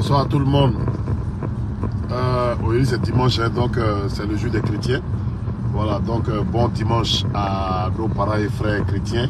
Bonsoir à tout le monde. Oui, c'est dimanche, hein, donc c'est le jour des chrétiens. Voilà, donc bon dimanche à nos parents et frères chrétiens.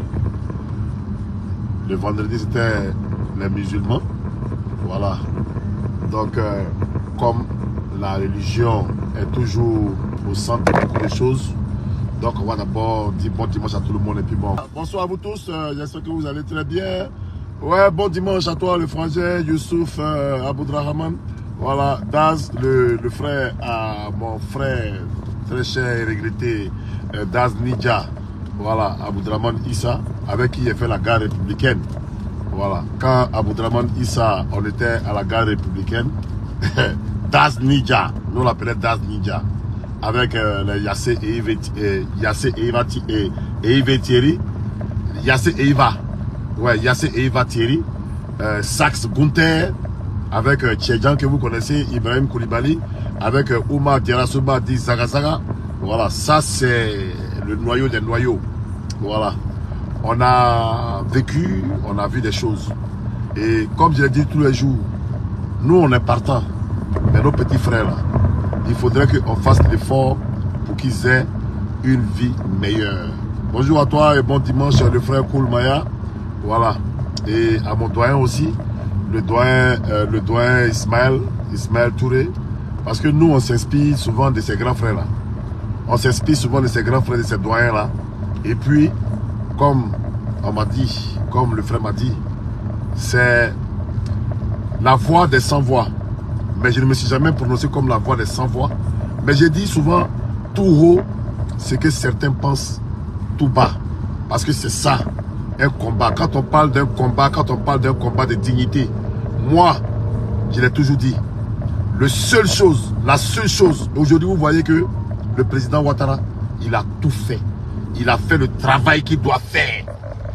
Le vendredi, c'était les musulmans. Voilà. Donc, comme la religion est toujours au centre de beaucoup de choses, donc on va d'abord dire bon dimanche à tout le monde et puis bon. Bonsoir à vous tous, j'espère que vous allez très bien. Ouais, bon dimanche à toi le frangin Youssouf Aboudrahman. Voilà, Daz, le frère à mon frère très cher et regretté, Daz Nidja. Voilà, Aboudrahman Issa, avec qui il fait la gare républicaine. Voilà, quand Aboudrahman Issa, on était à la gare républicaine, Daz Nidja, nous on l'appelait Daz Nidja, avec les Yassé et Yves Thierry, Yassé et Iva, ouais, Yassé et Iva Thierry, Sax Gunther, avec Tchedjan que vous connaissez, Ibrahim Koulibaly, avec Oumar Diarasouba dit Zagazaga. Voilà, ça c'est le noyau des noyaux. Voilà, on a vécu, on a vu des choses. Et comme je l'ai dit tous les jours, nous on est partants, mais nos petits frères là, il faudrait qu'on fasse l'effort pour qu'ils aient une vie meilleure. Bonjour à toi et bon dimanche le frère Koulmaya. Voilà, et à mon doyen aussi, le doyen Ismaël Touré, parce que nous on s'inspire souvent de ces grands frères là. On s'inspire souvent de ces grands frères, de ces doyens là. Et puis, comme on m'a dit, comme le frère m'a dit, c'est la voix des sans-voix. Mais je ne me suis jamais prononcé comme la voix des sans-voix. Mais j'ai dit souvent tout haut ce que certains pensent tout bas. Parce que c'est ça, un combat. Quand on parle d'un combat, de dignité, moi, je l'ai toujours dit, la seule chose, aujourd'hui vous voyez que le président Ouattara, il a tout fait. Il a fait le travail qu'il doit faire.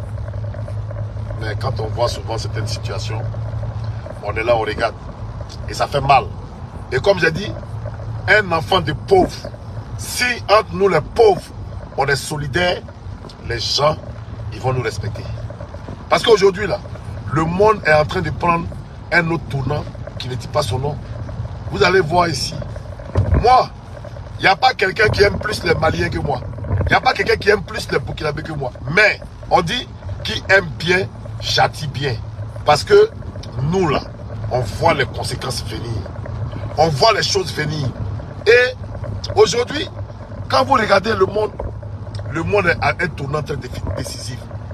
Mais quand on voit souvent certaines situations, on est là, on regarde. Et ça fait mal. Et comme j'ai dit, un enfant de pauvre, si entre nous les pauvres, on est solidaires, les gens, ils vont nous respecter. Parce qu'aujourd'hui, là, le monde est en train de prendre un autre tournant qui ne dit pas son nom. Vous allez voir ici. Moi, il n'y a pas quelqu'un qui aime plus les Maliens que moi. Il n'y a pas quelqu'un qui aime plus les Burkinabés que moi. Mais, on dit, qui aime bien, châtie bien. Parce que nous, là, on voit les conséquences venir. On voit les choses venir. Et aujourd'hui, quand vous regardez le monde est à un tournant très décisif.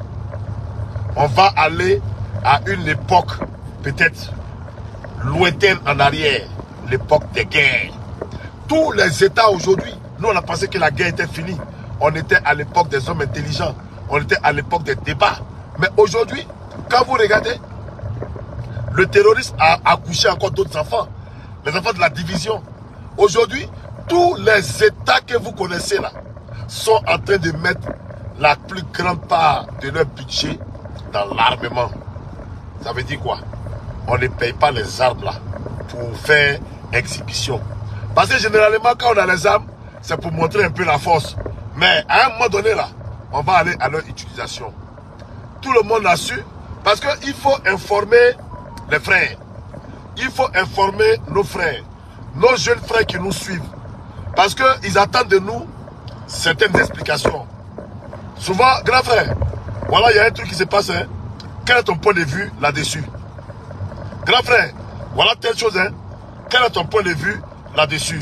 On va aller à une époque peut-être lointaine en arrière. L'époque des guerres. Tous les États aujourd'hui, nous on a pensé que la guerre était finie. On était à l'époque des hommes intelligents. On était à l'époque des débats. Mais aujourd'hui, quand vous regardez, le terrorisme a accouché encore d'autres enfants. Les enfants de la division. Aujourd'hui, tous les États que vous connaissez là, sont en train de mettre la plus grande part de leur budget dans l'armement. Ça veut dire quoi? On ne paye pas les armes là pour faire exhibition. Parce que généralement, quand on a les armes, c'est pour montrer un peu la force. Mais à un moment donné, là, on va aller à leur utilisation. Tout le monde l'a su, parce qu'il faut informer les frères. Il faut informer nos frères, nos jeunes frères qui nous suivent. Parce qu'ils attendent de nous certaines explications. Souvent, grand frère, voilà, il y a un truc qui se passe. Hein. Quel est ton point de vue là-dessus? Grand frère, voilà telle chose. Hein. Quel est ton point de vue là-dessus?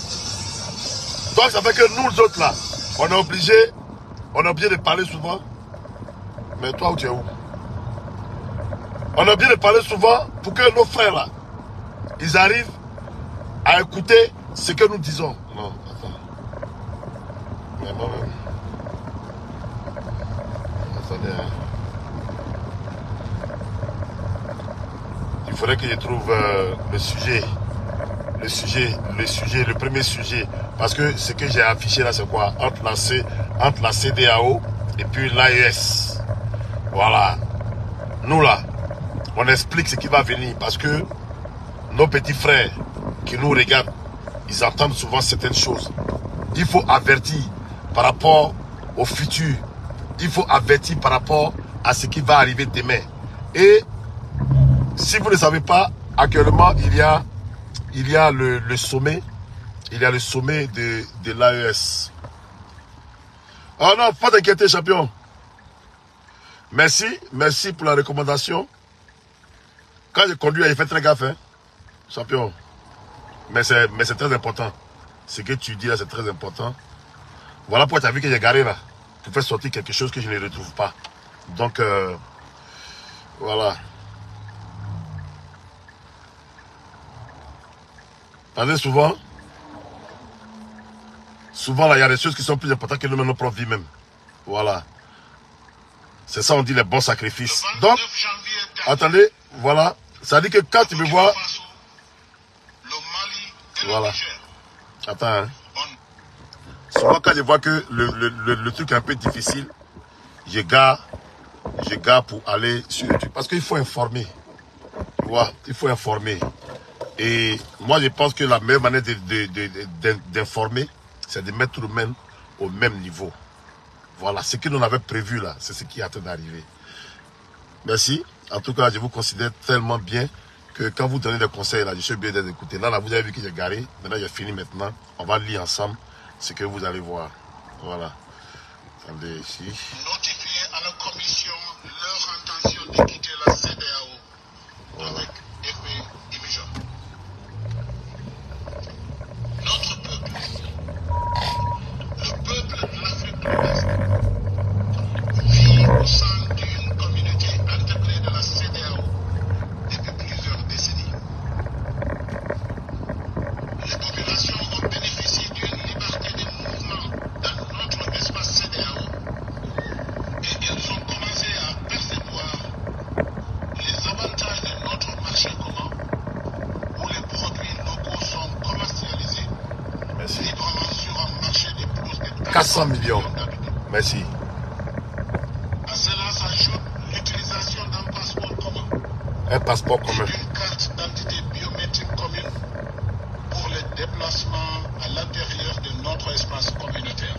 Donc ça fait que nous autres là, on est obligé de parler souvent. Mais toi où tu es où? On est obligé de parler souvent pour que nos frères là, ils arrivent à écouter ce que nous disons. Non, attends. Mais moi-même. Attendez. Hein. Il faudrait que je trouve le premier sujet. Parce que ce que j'ai affiché là, c'est quoi? Entre la CEDEAO et puis l'AES. Voilà. Nous là, on explique ce qui va venir. Parce que nos petits frères qui nous regardent, ils entendent souvent certaines choses. Il faut avertir par rapport au futur. Il faut avertir par rapport à ce qui va arriver demain. Et si vous ne savez pas, actuellement, il y a le sommet. Il y a le sommet de l'AES. Oh non, pas d'inquiéter, champion. Merci pour la recommandation. Quand je conduis, il fait très gaffe, hein, champion. Mais c'est très important. Ce que tu dis là, c'est très important. Voilà pourquoi tu as vu que j'ai garé là. Pour faire sortir quelque chose que je ne retrouve pas. Donc, voilà. Parce que souvent là, il y a des choses qui sont plus importantes que nous-mêmes, nos propres vies même. Voilà. C'est ça, on dit les bons sacrifices. Donc, attendez, voilà. Ça dit que quand tu me vois... Voilà. Attends, hein. Souvent, quand je vois que le truc est un peu difficile, je gare pour aller sur le truc. Parce qu'il faut informer. Tu vois, il faut informer. Et moi, je pense que la meilleure manière d'informer, c'est de mettre tout le monde au même niveau. Voilà, ce que l'on avait prévu là, c'est ce qui est en train d'arriver. Merci. En tout cas, je vous considère tellement bien que quand vous donnez des conseils là, je suis bien d'écouter. Là, vous avez vu que j'ai garé. Maintenant, j'ai fini maintenant. On va lire ensemble ce que vous allez voir. Voilà. Attendez ici. Notifier à la commission leur intention de quitter la CEDEAO avec effet immédiat. Notre peuple, le peuple de l'Afrique de l'Ouest, vit au sein d'une communauté intégrée de la CEDEAO depuis plusieurs décennies. Les populations ont bénéficié d'une liberté de mouvement dans notre espace CEDEAO et elles ont commencé à percevoir les avantages de notre marché commun où les produits locaux sont commercialisés librement sur un marché de plus de 400 millions. Merci. À cela s'ajoute l'utilisation d'un passeport commun. Un passeport commun. Et d'une carte d'identité biométrique commune pour les déplacements à l'intérieur de notre espace communautaire.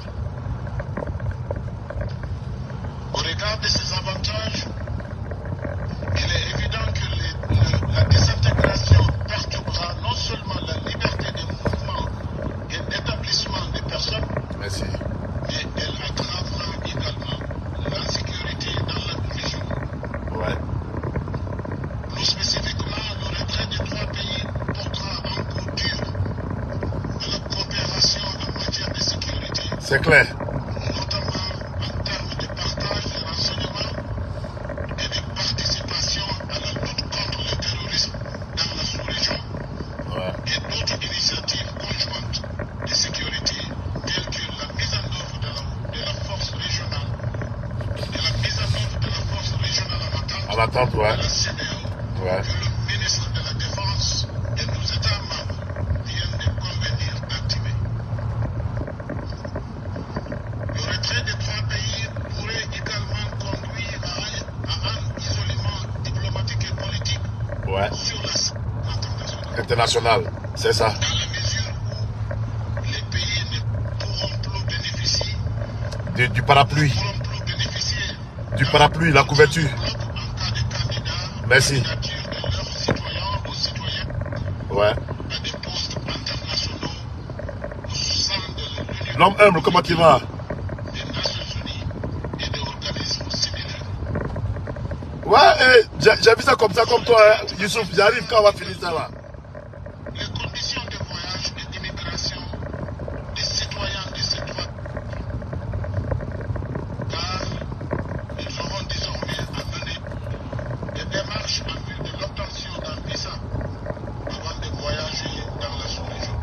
Au regard de ces avantages, il est évident que la désintégration perturbera non seulement la liberté de mouvement et d'établissement des personnes, Merci. mais elle aggravera également l'insécurité dans la région. Ouais. Plus spécifiquement, le retrait des trois pays portera un coup dur à la coopération en matière de sécurité, C'est clair. notamment en termes de partage de renseignements et de participation à la lutte contre le terrorisme dans la sous-région Ouais. et d'autres initiatives conjointes de sécurité telles que la mise en œuvre de la force régionale, En attente, ouais. de la CEDEAO, Ouais. que le ministre de la Défense et nos États membres viennent de convenir d'activer. Le retrait des trois pays pourrait également conduire à un isolement diplomatique et politique Ouais. sur la scène internationale. International, c'est ça. Dans la mesure où les pays ne pourront plus bénéficier, Du parapluie. Du parapluie, la couverture. Merci. Ouais. L'homme humble, comment tu vas? Ouais, j'ai vu ça comme toi, hein. Youssouf, j'arrive quand on va finir ça là. Les conditions de voyage et d'immigration des citoyens de ces trois, car ils auront désormais à mener des démarches en vue de l'obtention d'un visa avant de voyager dans la sous-région.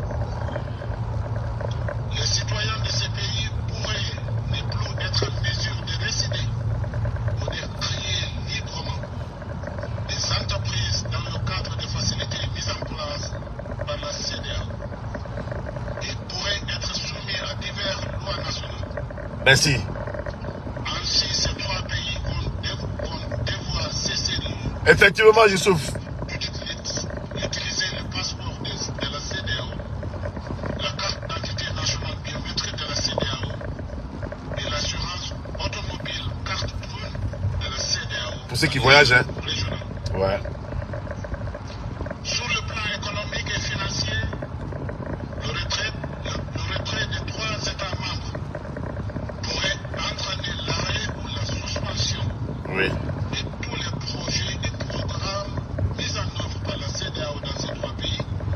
Les citoyens de ces pays pourraient ne plus être en mesure de résider ou de créer librement des entreprises dans le cadre des facilités mises en place par la CEDEAO et pourraient être soumis à diverses lois nationales. Merci. Ainsi, ces trois pays vont devoir cesser Effectivement, Youssouf. d'utiliser le passeport de la CEDEAO, la carte d'identité nationale biométrique de la CEDEAO et l'assurance automobile carte brune de la CEDEAO. Pour ceux qui voyagent, hein. Régionale. Ouais.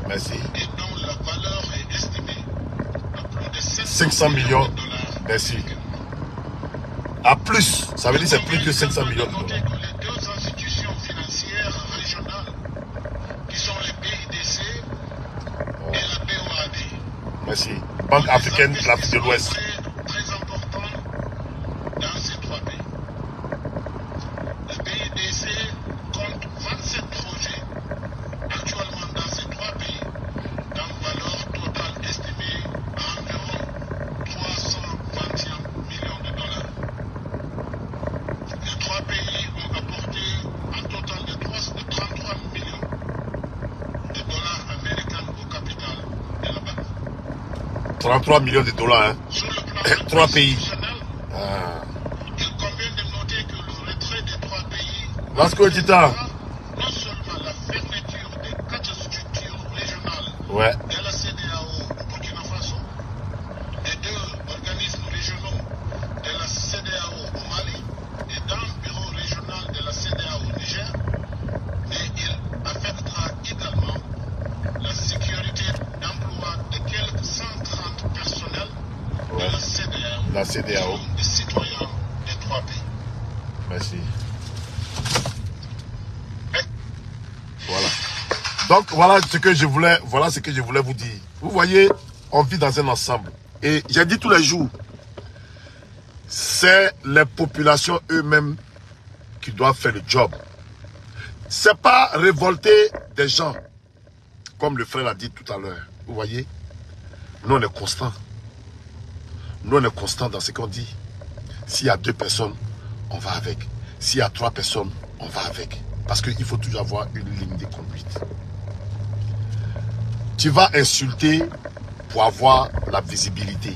Merci. et dont la valeur est estimée à plus de 500 millions. de dollars. Merci. À plus, ça veut dire c'est plus que 500 millions de Notez dollars. que les deux institutions financières régionales, qui sont les BIDC et la BOAD, Merci. Banque africaine de l'Afrique de l'Ouest. très important dans ces trois pays. La BIDC compte 27 projets actuellement dans ces trois pays, d'une valeur totale estimée à environ 321 millions de dollars. Les trois pays ont apporté un total de 33 millions de dollars américains au capital de la banque. 33 millions de dollars, hein. Sur le plan Trois pays. institutionnel, Ah. il convient de noter que le retrait des trois pays Vasco Tita. non seulement la fermeture des 4 structures régionales Ouais. de la CEDEAO au Burkina Faso, des 2 organismes régionaux de la CEDEAO au Mali et d'un bureau régional de la CEDEAO au Niger, mais il affectera également la sécurité d'emploi de quelques 130 personnels Ouais. de la CEDEAO, La CEDEAO. des citoyens des trois pays. Merci. Mais Voilà. Donc voilà ce que je voulais vous dire. Vous voyez, on vit dans un ensemble. Et j'ai dit tous les jours, c'est les populations eux-mêmes qui doivent faire le job. C'est pas révolter des gens, comme le frère l'a dit tout à l'heure. Vous voyez, nous on est constants. Nous on est constants dans ce qu'on dit. S'il y a 2 personnes, on va avec. S'il y a 3 personnes, on va avec. Parce qu'il faut toujours avoir une ligne de conduite. Tu vas insulter pour avoir la visibilité.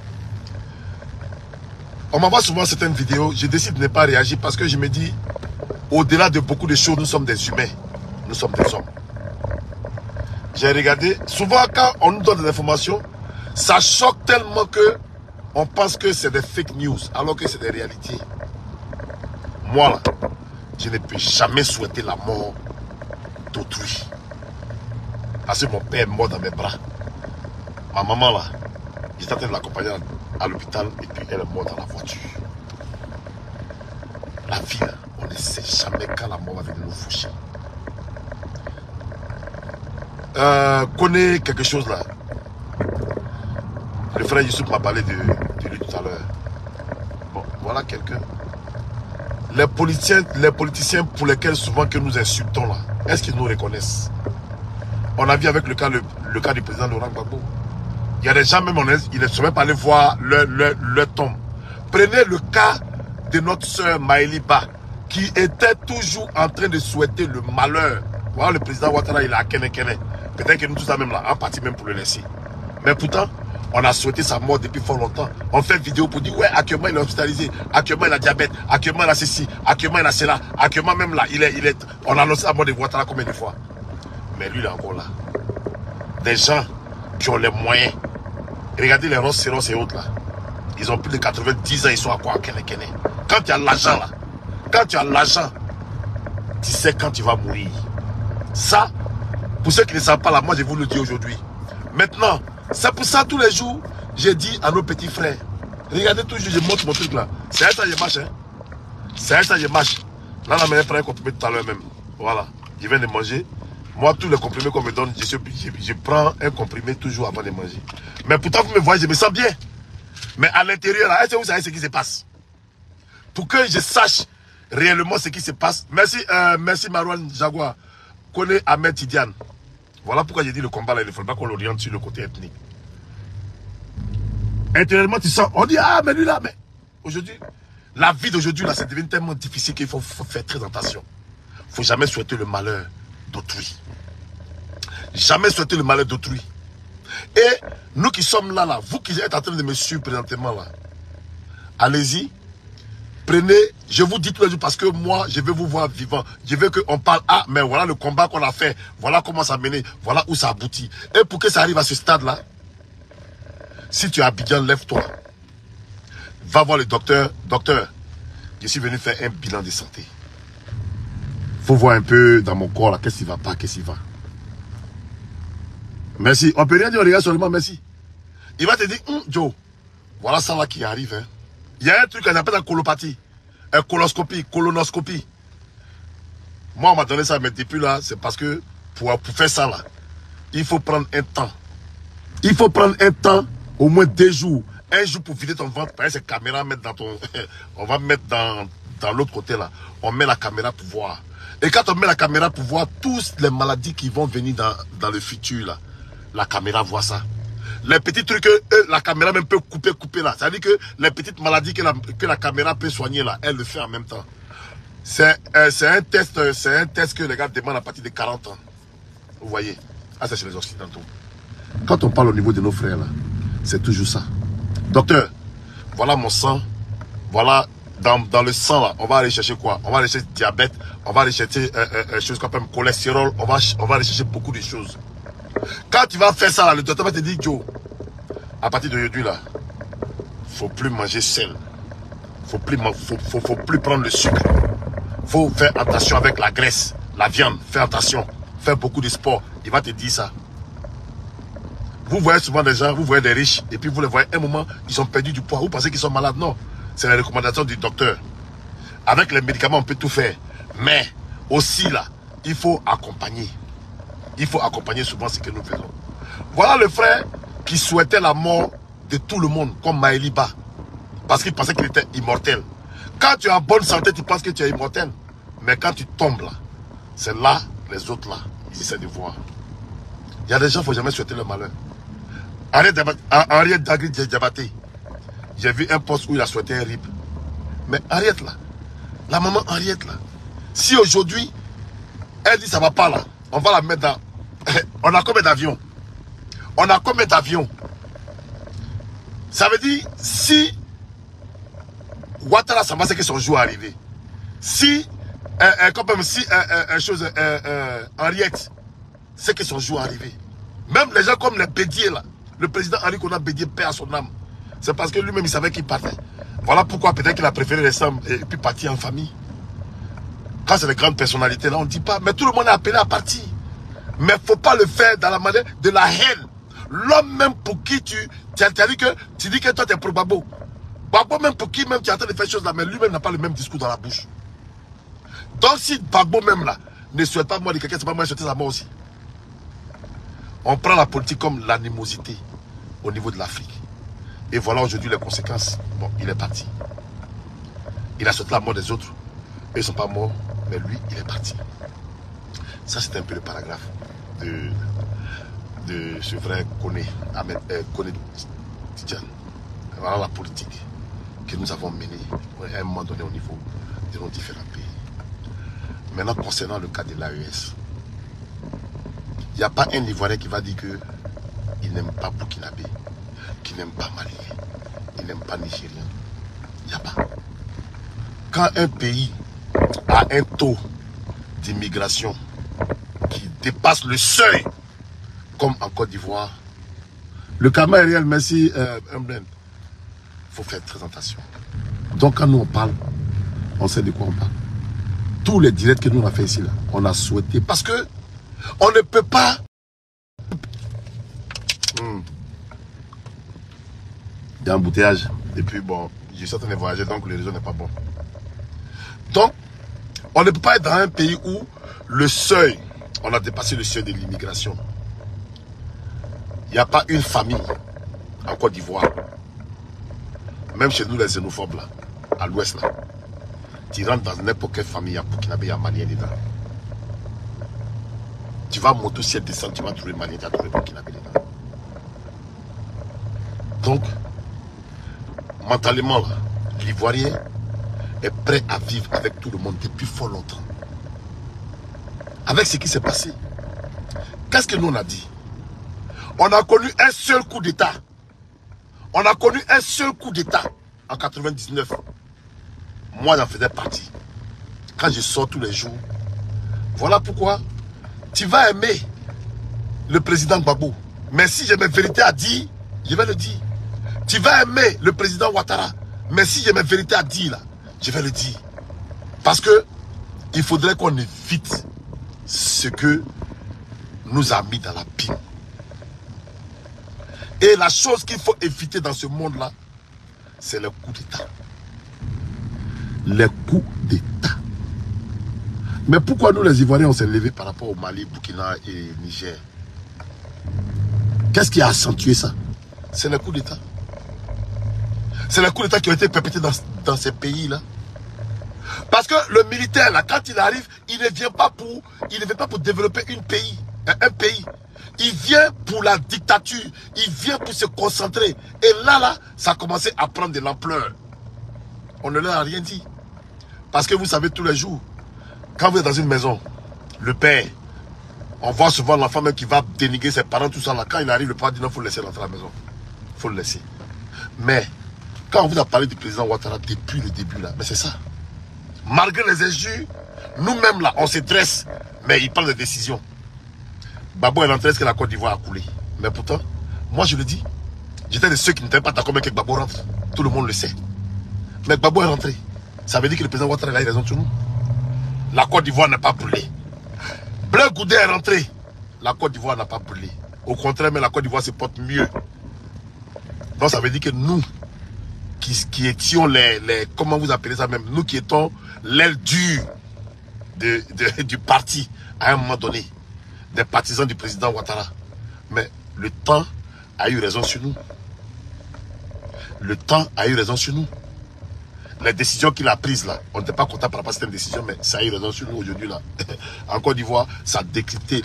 On m'envoie souvent certaines vidéos, je décide de ne pas réagir parce que je me dis, au-delà de beaucoup de choses, nous sommes des humains. Nous sommes des hommes. J'ai regardé, souvent quand on nous donne des informations, ça choque tellement que on pense que c'est des fake news, alors que c'est des réalités. Moi, là, je ne peux jamais souhaiter la mort d'autrui. Parce que mon père est mort dans mes bras. Ma maman, là, j'étais en train de l'accompagner à l'hôpital et puis elle est morte dans la voiture. La vie, là, on ne sait jamais quand la mort va venir nous foucher. Connais quelque chose là. Le frère Youssouf m'a parlé de lui tout à l'heure. Bon, voilà quelqu'un. Les politiciens pour lesquels souvent que nous insultons là, est-ce qu'ils nous reconnaissent? On a vu avec le cas du président Laurent Gbagbo. Il y a des gens même, ils ne sont même pas allés voir leur tombe. Prenez le cas de notre soeur Maëlie Ba, qui était toujours en train de souhaiter le malheur. Voilà, le président Ouattara, il est à Kene. Peut-être que nous tous là même là, en partie même pour le laisser. Mais pourtant, on a souhaité sa mort depuis fort longtemps. On fait une vidéo pour dire, ouais, actuellement il est hospitalisé, actuellement il a diabète, actuellement il a ceci, actuellement il a cela, actuellement même là, on a annoncé la mort de Ouattara combien de fois? Mais lui, il est encore là. Des gens qui ont les moyens. Regardez les rhinocéros et autres là. Ils ont plus de 90 ans, ils sont à quoi à Kene. Quand tu as l'argent là, quand tu as l'argent, tu sais quand tu vas mourir. Ça, pour ceux qui ne savent pas là, moi je vous le dis aujourd'hui. Maintenant, c'est pour ça tous les jours, j'ai dit à nos petits frères, regardez toujours, je montre mon truc là. C'est ça je marche, hein. C'est ça je marche. Là, la meilleure prend un comprimé tout à l'heure même. Voilà, je viens de manger. Moi, tous les comprimés qu'on me donne, je prends un comprimé toujours avant de manger. Mais pourtant, vous me voyez, je me sens bien. Mais à l'intérieur, est-ce que vous savez ce qui se passe? Pour que je sache réellement ce qui se passe. Merci, merci Marouane Jaguar. Connais Ahmed Tidiane. Voilà pourquoi j'ai dit le combat là, il ne faut pas qu'on l'oriente sur le côté ethnique. Intérieurement, tu sens, on dit, ah, mais lui là, mais aujourd'hui, la vie d'aujourd'hui là, ça devient tellement difficile qu'il faut faire très attention. Il ne faut jamais souhaiter le malheur d'autrui. Jamais souhaiter le malheur d'autrui. Et nous qui sommes là, vous qui êtes en train de me suivre présentement là, allez-y, prenez, je vous dis tous les jours parce que moi, je veux vous voir vivant. Je veux qu'on parle, ah, mais voilà le combat qu'on a fait, voilà comment ça a mené, voilà où ça aboutit. Et pour que ça arrive à ce stade-là, si tu es à Abidjan, lève-toi. Va voir le docteur. Docteur, je suis venu faire un bilan de santé. Faut voir un peu dans mon corps là, qu'est-ce qui va pas, qu'est-ce qui va. Merci. On peut rien dire, on regarde seulement merci. Il va te dire, Joe, voilà ça là qui arrive. Hein. Il y a un truc qu'on appelle la colopathie. Colonoscopie. Moi, on m'a donné ça, mais depuis là, c'est parce que pour faire ça là, il faut prendre un temps. Il faut prendre un temps, au moins 2 jours. Un jour pour vider ton ventre, par exemple, cette caméra, mettre dans ton... on va mettre dans l'autre côté là. On met la caméra pour voir. Et quand on met la caméra pour voir toutes les maladies qui vont venir dans le futur là, la caméra voit ça. Les petits trucs que la caméra même peut couper là. Ça veut dire que les petites maladies que la caméra peut soigner là, elle le fait en même temps. C'est un test que les gars demandent à partir de 40 ans. Vous voyez? Ah, c'est chez les Occidentaux. Quand on parle au niveau de nos frères là, c'est toujours ça. Docteur, voilà mon sang. Voilà, dans le sang là, on va aller chercher quoi? On va aller chercher diabète, on va aller chercher choses comme cholestérol, on va aller chercher beaucoup de choses. Quand tu vas faire ça là, le docteur va te dire, Joe, à partir d'aujourd'hui là, faut plus manger sel. Faut plus prendre le sucre. Faut faire attention avec la graisse, la viande, faire attention, faire beaucoup de sport. Il va te dire ça. Vous voyez souvent des gens, vous voyez des riches, et puis vous les voyez un moment, ils ont perdu du poids. Vous pensez qu'ils sont malades? Non. C'est la recommandation du docteur. Avec les médicaments, on peut tout faire. Mais aussi là, il faut accompagner. Il faut accompagner souvent ce que nous faisons. Voilà le frère qui souhaitait la mort de tout le monde, comme Maëliba. Parce qu'il pensait qu'il était immortel. Quand tu es en bonne santé, tu penses que tu es immortel. Mais quand tu tombes là, c'est là, les autres là, ils essaient de voir. Il y a des gens, il ne faut jamais souhaiter le malheur. Henriette Dagri-Diabaté. J'ai vu un post où il a souhaité un RIP. Mais Henriette là, la maman Henriette là, si aujourd'hui, elle dit ça va pas là, on va la mettre dans... On a combien d'avions? On a combien d'avions? Ça veut dire, si Ouattara Samba sait que son jour est arrivé, si, Henriette sait que son jour est arrivé, même les gens comme les Bédier là, le président Henri Konan Bédier perd à son âme, c'est parce que lui-même il savait qu'il partait. Voilà pourquoi peut-être qu'il a préféré rester et puis partir en famille. Quand c'est les grandes personnalités là, on ne dit pas, mais tout le monde est appelé à partir. Mais il ne faut pas le faire dans la manière de la haine. L'homme même pour qui tu dis que toi tu es pour Babo. Babo même pour qui même tu es en train de faire choses là, mais lui-même n'a pas le même discours dans la bouche. Donc si Babo même là ne souhaite pas moi de quelqu'un, c'est pas moi souhaiter sa mort aussi. On prend la politique comme l'animosité au niveau de l'Afrique. Et voilà aujourd'hui les conséquences. Bon, il est parti. Il a souhaité la mort des autres. Eux, ils ne sont pas morts, mais lui, il est parti. Ça, c'est un peu le paragraphe de ce frère Koné Tidjane. Voilà la politique que nous avons menée à un moment donné au niveau de nos différents pays. Maintenant, concernant le cas de l'AES, il n'y a pas un Ivoirien qui va dire qu'il n'aime pas Burkinabé, qu'il n'aime pas Malien, il n'aime pas Nigérien. Il n'y a pas. Quand un pays a un taux d'immigration qui dépasse le seuil, comme en Côte d'Ivoire, le karma est réel, merci, il faut faire très attention. Donc quand nous on parle, on sait de quoi on parle. Tous les directs que nous on a fait ici, là, on a souhaité, parce que on ne peut pas... Il y a un embouteillage, et puis bon, je suis en train de voyager, donc le réseau n'est pas bon. Donc, on ne peut pas être dans un pays où le seuil, on a dépassé le seuil de l'immigration. Il n'y a pas une famille en Côte d'Ivoire, même chez nous les xénophobes là, à l'ouest là, tu rentres dans n'importe quelle famille, il y a Burkinabé, il y a Malien dedans. Tu vas monter si elle descend, tu vas trouver Malien, tu vas trouver Burkinabé dedans. Donc, mentalement là, l'Ivoirien est prêt à vivre avec tout le monde depuis fort longtemps. Avec ce qui s'est passé, qu'est-ce que nous on a dit? On a connu un seul coup d'État. On a connu un seul coup d'État en 99. Moi j'en faisais partie. Quand je sors tous les jours, voilà pourquoi tu vas aimer le président Gbagbo. Mais si j'ai mes vérités à dire, je vais le dire. Tu vas aimer le président Ouattara. Mais si j'ai mes vérités à dire là, je vais le dire. Parce que il faudrait qu'on évite ce que nous a mis dans la pile. Et la chose qu'il faut éviter dans ce monde-là, c'est le coup d'État. Les coups d'État. Mais pourquoi nous les Ivoiriens on s'est levés par rapport au Mali, Burkina et Niger? Qu'est-ce qui a accentué ça? C'est les coups d'État. C'est les coups d'État qui ont été perpétrés dans ces pays-là. Parce que le militaire, là, quand il arrive, il ne vient pas pour développer un pays. Il vient pour la dictature. Il vient pour se concentrer. Et là, ça a commencé à prendre de l'ampleur. On ne leur a rien dit. Parce que vous savez, tous les jours, quand vous êtes dans une maison, le père, on voit souvent l'enfant même qui va dénigrer ses parents, tout ça là. Quand il arrive, le père dit non, il faut le laisser rentrer à la maison. Il faut le laisser. Mais, quand on vous a parlé du président Ouattara depuis le début là, mais c'est ça. Malgré les injures, nous-mêmes là, on se dresse, mais il prend des décisions. Gbagbo est rentré, est-ce que la Côte d'Ivoire a coulé? Mais pourtant, moi je le dis, j'étais de ceux qui n'étaient pas d'accord avec que Gbagbo rentre. Tout le monde le sait. Mais Gbagbo est rentré. Ça veut dire que le président Ouattara a eu raison sur nous. La Côte d'Ivoire n'a pas brûlé. Bleu Goudé est rentré. La Côte d'Ivoire n'a pas brûlé. Au contraire, mais la Côte d'Ivoire se porte mieux. Donc ça veut dire que nous, qui étions comment vous appelez ça même, nous qui étions l'aile dure du parti à un moment donné, des partisans du président Ouattara. Mais le temps a eu raison sur nous. Le temps a eu raison sur nous. Les décisions qu'il a prises là, on n'était pas content par rapport à cette décision, mais ça a eu raison sur nous aujourd'hui là. En Côte d'Ivoire, ça a décrypté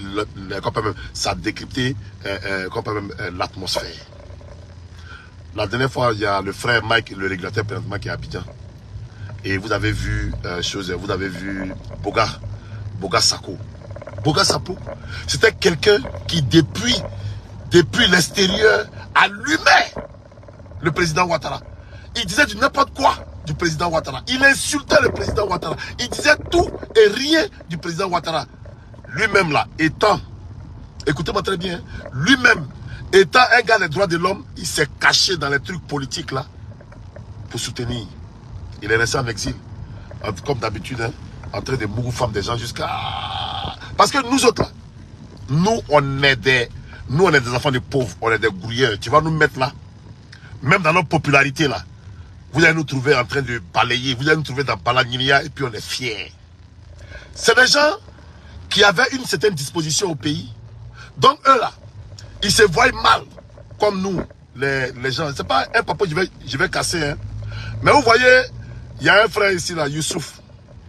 l'atmosphère. La dernière fois, il y a le frère Mike, le régulateur présentement qui est à Abidjan. Et vous avez vu vous avez vu Boga Sako. Boga Sako, c'était quelqu'un qui depuis l'extérieur allumait le président Ouattara. Il disait du n'importe quoi du président Ouattara. Il insultait le président Ouattara. Il disait tout et rien du président Ouattara. Lui-même là, étant, écoutez-moi très bien, lui-même étant un gars des droits de l'homme, il s'est caché dans les trucs politiques là pour soutenir. Il est resté en exil, comme d'habitude, hein, en train de mourir femme des gens jusqu'à... Parce que nous autres là, nous on est des enfants de pauvres, on est des grouilleurs. Tu vas nous mettre là, même dans notre popularité là, vous allez nous trouver en train de balayer, vous allez nous trouver dans Balagnilia et puis on est fiers. C'est des gens qui avaient une certaine disposition au pays. Donc eux là, ils se voient mal comme nous, les gens. C'est pas un papa je vais casser. Hein. Mais vous voyez, il y a un frère ici là, Youssouf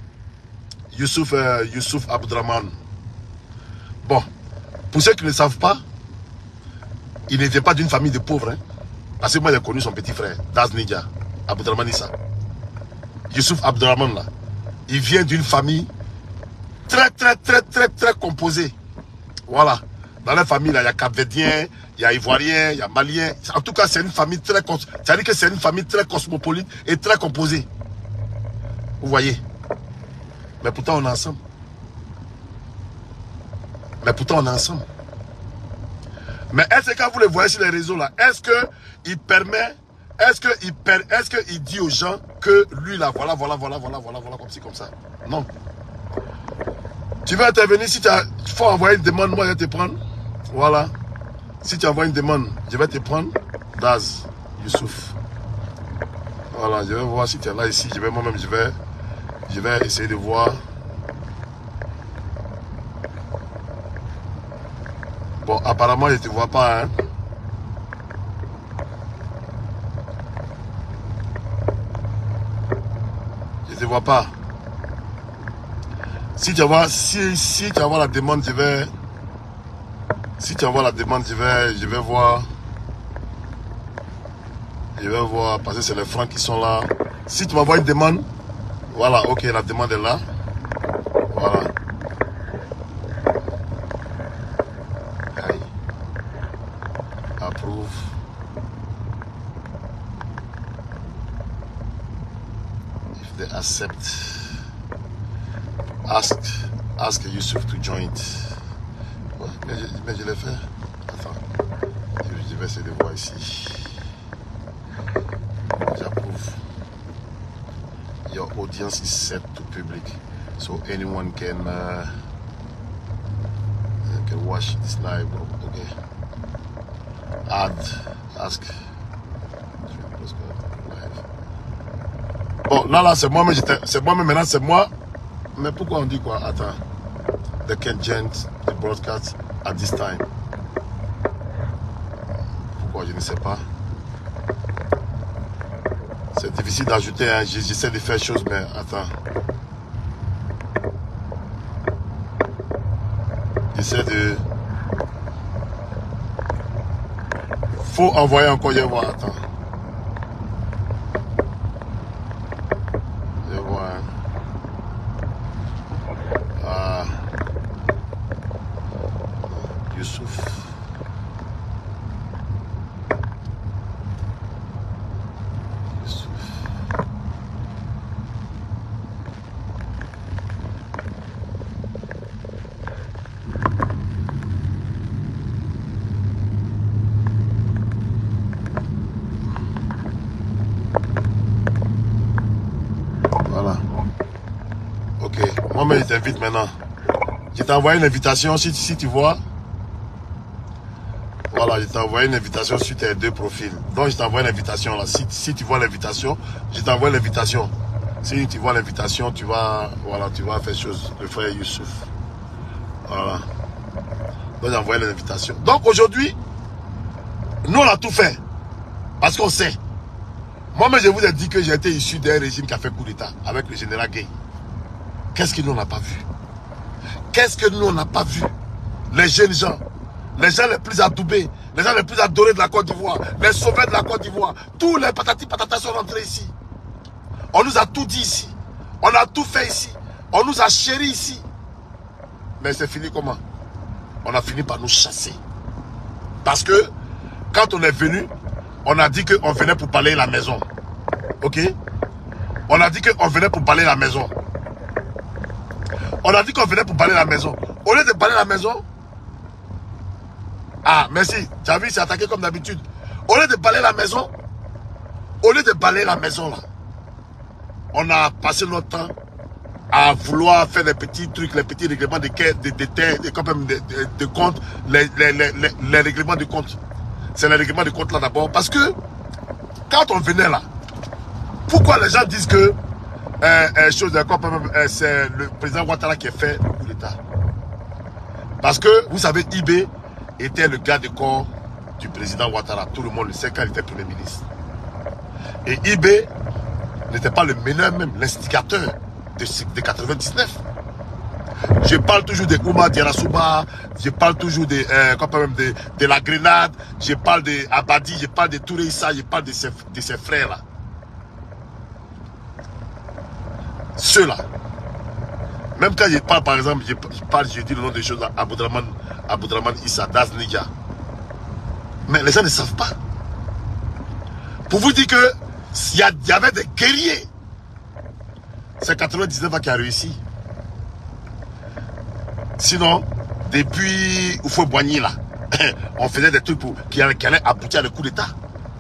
Abdraman. Bon, pour ceux qui ne savent pas, il ne vient pas d'une famille de pauvres. Hein. Parce que moi j'ai connu son petit frère, Daz Nidja, Abdraman Issa. Youssouf Abdraman là, il vient d'une famille très composée. Voilà. Dans la famille, là, il y a Cap-Verdien, il y a Ivoirien, il y a Malien. En tout cas, c'est une famille très cosmopolite et très composée. Vous voyez. Mais pourtant, on est ensemble. Mais est-ce que quand vous les voyez sur les réseaux, là, est-ce qu'il dit aux gens que lui, là, voilà, comme ci, comme ça? Non. Tu veux intervenir, si tu faut envoyer une demande, moi je vais te prendre. Voilà. Si tu envoies une demande, je vais te prendre. Daz, Youssouf. Voilà, je vais voir si tu es là ici. Moi-même, je vais essayer de voir. Bon, apparemment, je ne te vois pas. Hein. Je ne te vois pas. Si tu envoies la demande, je vais voir. Je vais voir, parce que c'est les francs qui sont là. Si tu m'envoies une demande, voilà, ok, la demande est là. Voilà. Aïe. Approve. If they accept. Ask Youssouf to join it. Ouais, mais je l'ai fait. Attends. Je vais essayer de voir ici. J'approuve. Your audience is set to public. So anyone can watch this live. Okay. Add. Ask. Bon, là, c'est moi, mais c'est moi, mais maintenant, c'est moi. Mais pourquoi on dit quoi? Attends. They can gent the broadcast at this time. Pourquoi? Je ne sais pas. C'est difficile d'ajouter, hein. J'essaie de faire des choses, mais attends. J'essaie de... Faut envoyer encore, je vais voir, attends. Je vais voir, hein. Ah. Youssouf. Voilà. Ok. Moi, mais je t'invite maintenant. Je t'ai envoyé une invitation si tu vois. Voilà, je t'ai envoyé une invitation sur tes deux profils. Donc, je t'envoie une invitation là. Si tu vois l'invitation, je t'envoie l'invitation. Si tu vois l'invitation, tu vas, voilà, tu vas faire chose. Le frère Youssouf. Voilà. Donc, j'ai envoyé l'invitation. Donc, aujourd'hui, nous, on a tout fait. Parce qu'on sait. Moi-même, je vous ai dit que j'ai été issu d'un régime qui a fait coup d'État avec le général Gueye. Qu'est-ce que nous, on n'a pas vu? Qu'est-ce que nous, on n'a pas vu? Les jeunes gens, les gens les plus adoubés, les gens les plus adorés de la Côte d'Ivoire, les sauveurs de la Côte d'Ivoire, tous les patati patatas sont rentrés ici. On nous a tout dit ici. On a tout fait ici. On nous a chéris ici. Mais c'est fini comment? On a fini par nous chasser. Parce que, quand on est venu, on a dit qu'on venait pour balayer la maison. Ok? On a dit qu'on venait pour balayer la maison. On a dit qu'on venait pour balayer la maison. Au lieu de balayer la maison... Ah, merci. Tu as vu, c'est attaqué comme d'habitude. Au lieu de balayer la maison... Au lieu de balayer la maison, là... On a passé notre temps à vouloir faire les petits trucs, les petits règlements de terre, de compte, les règlements de compte. C'est les règlements de compte là d'abord. Parce que, quand on venait là, pourquoi les gens disent que c'est le président Ouattara qui a fait le coup d'État? Parce que, vous savez, IB était le garde de corps du président Ouattara. Tout le monde le sait quand il était Premier ministre. Et IB n'était pas le meneur même, l'instigateur de 99. Je parle toujours de Oumar Diarra-Souba, je parle toujours de la Grenade, je parle de Abadi, je parle de Touré Issa, je parle de ses frères-là. Ceux-là. Même quand je parle, par exemple, je dis le nom des choses à Aboudraman Issa, Daz Nidja. Mais les gens ne savent pas. Pour vous dire que il y avait des guerriers. C'est 99 ans qui a réussi. Sinon, depuis Oufoué-Boigny là, on faisait des trucs qui allaient aboutir à le coup d'État.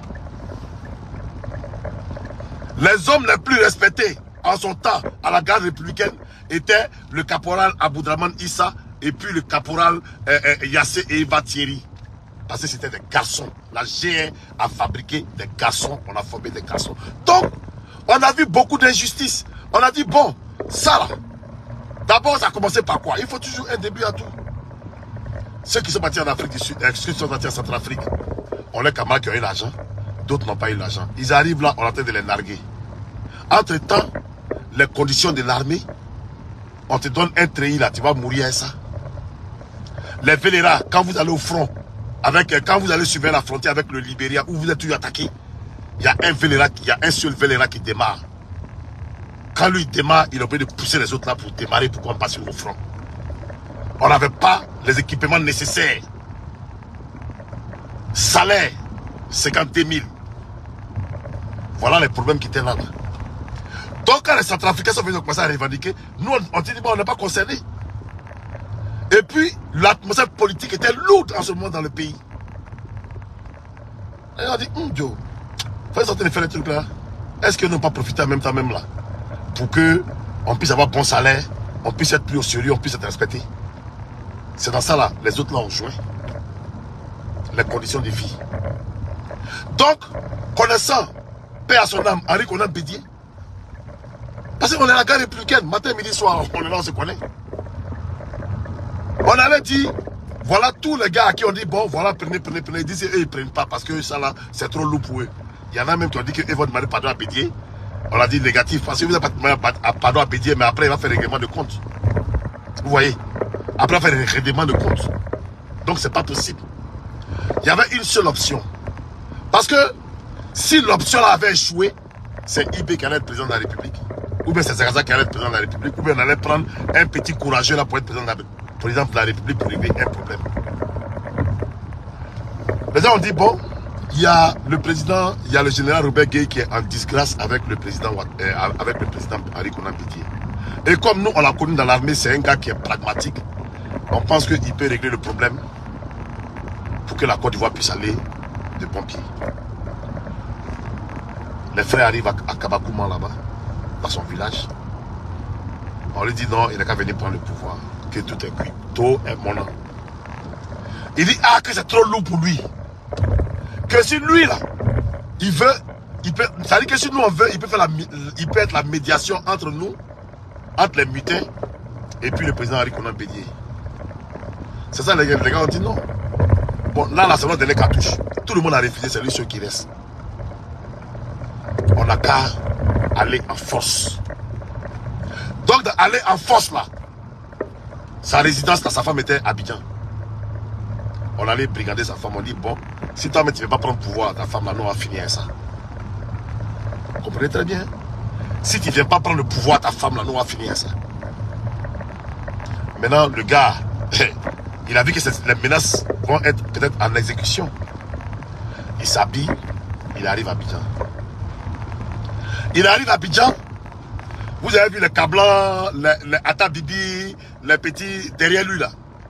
Les hommes les plus respectés en son temps à la garde républicaine étaient le caporal Aboudraman Issa et puis le caporal Yassé Eva Thierry. Parce que c'était des garçons. La GR a fabriqué des garçons, on a formé des garçons. Donc, on a vu beaucoup d'injustices. On a dit, bon, ça là, d'abord ça a commencé par quoi? Il faut toujours un début à tout. Ceux qui sont partis en Afrique du Sud, ceux qui sont partis en Centrafrique, on les camarades qui ont eu l'argent, d'autres n'ont pas eu l'argent. Ils arrivent là, on est en train de les narguer. Entre-temps, les conditions de l'armée, on te donne un treillis là, tu vas mourir à ça. Les véléras, quand vous allez au front, quand vous allez suivre la frontière avec le Libéria, où vous êtes toujours attaqué, il y a un seul véléra qui démarre. Quand lui démarre, il est obligé de pousser les autres là pour démarrer, pour qu'on passe sur le front. On n'avait pas les équipements nécessaires. Salaire, 52 000. Voilà les problèmes qui étaient là. Donc quand les Centrafricains sont venus commencer à revendiquer, nous on dit bon, on n'est pas concernés. Et puis l'atmosphère politique était lourde en ce moment dans le pays. Et on a dit, Joe, faut sortir de faire les trucs là. Est-ce qu'ils n'ont pas profité en même temps même là? Pour qu'on puisse avoir bon salaire, on puisse être plus au sérieux, on puisse être respecté. C'est dans ça là, les autres là ont joué. les conditions de vie. Donc, connaissant, paix à son âme, Henri Konan Bédié, parce qu'on est la gare républicaine, matin, midi, soir, on est là, on se connaît. On avait dit, voilà tous les gars à qui on dit, bon, voilà, prenez. Ils disent, eux, ils ne prennent pas parce que ça là, c'est trop lourd pour eux. Il y en a même qui ont dit qu'ils vont demander pardon à Bédié. On a dit négatif parce que vous n'avez pas demandé pardon à Bédié, mais après, il va faire règlement de compte. Vous voyez? Après, il va faire un règlement de compte. Donc, c'est pas possible. Il y avait une seule option. Parce que si l'option avait échoué, c'est IB qui allait être président de la République. Ou bien c'est Zagaza qui allait être président de la République. Ou bien on allait prendre un petit courageux là pour être président de la République pour régler un problème. Les gens ont dit, bon, il y a le président, il y a le général Robert Gueye qui est en disgrâce avec le président Henri Konan Bédié. Et comme nous, on l'a connu dans l'armée, c'est un gars qui est pragmatique. On pense qu'il peut régler le problème pour que la Côte d'Ivoire puisse aller de bon pied. Les frères arrivent à Kabakouman là-bas, dans son village. On lui dit non, il n'a qu'à venir prendre le pouvoir, que tout est cuit. Tout est monant. Il dit que c'est trop lourd pour lui. Que si lui là, il veut, ça veut dire que si nous on veut, il peut être la médiation entre nous, entre les mutins et puis le président Henri Konan Bédié. C'est ça les gars ont dit non. Bon, là, c'est le dernier cartouche. Tout le monde a refusé, c'est lui seul qui reste. On n'a qu'à aller en force. Donc, d'aller en force là, sa résidence, là, sa femme était à Abidjan. On allait brigader sa femme, on dit, bon, si toi, tu ne veux pas prendre pouvoir, ta femme là, nous, on va finir ça. Vous comprenez très bien. Si tu ne viens pas prendre le pouvoir, ta femme là, nous, on va finir ça. Maintenant, le gars, il a vu que les menaces vont être peut-être en exécution. Il s'habille, il arrive à Abidjan. Il arrive à Abidjan. Vous avez vu les Kablans, les Atta Bibi, les petits derrière lui là.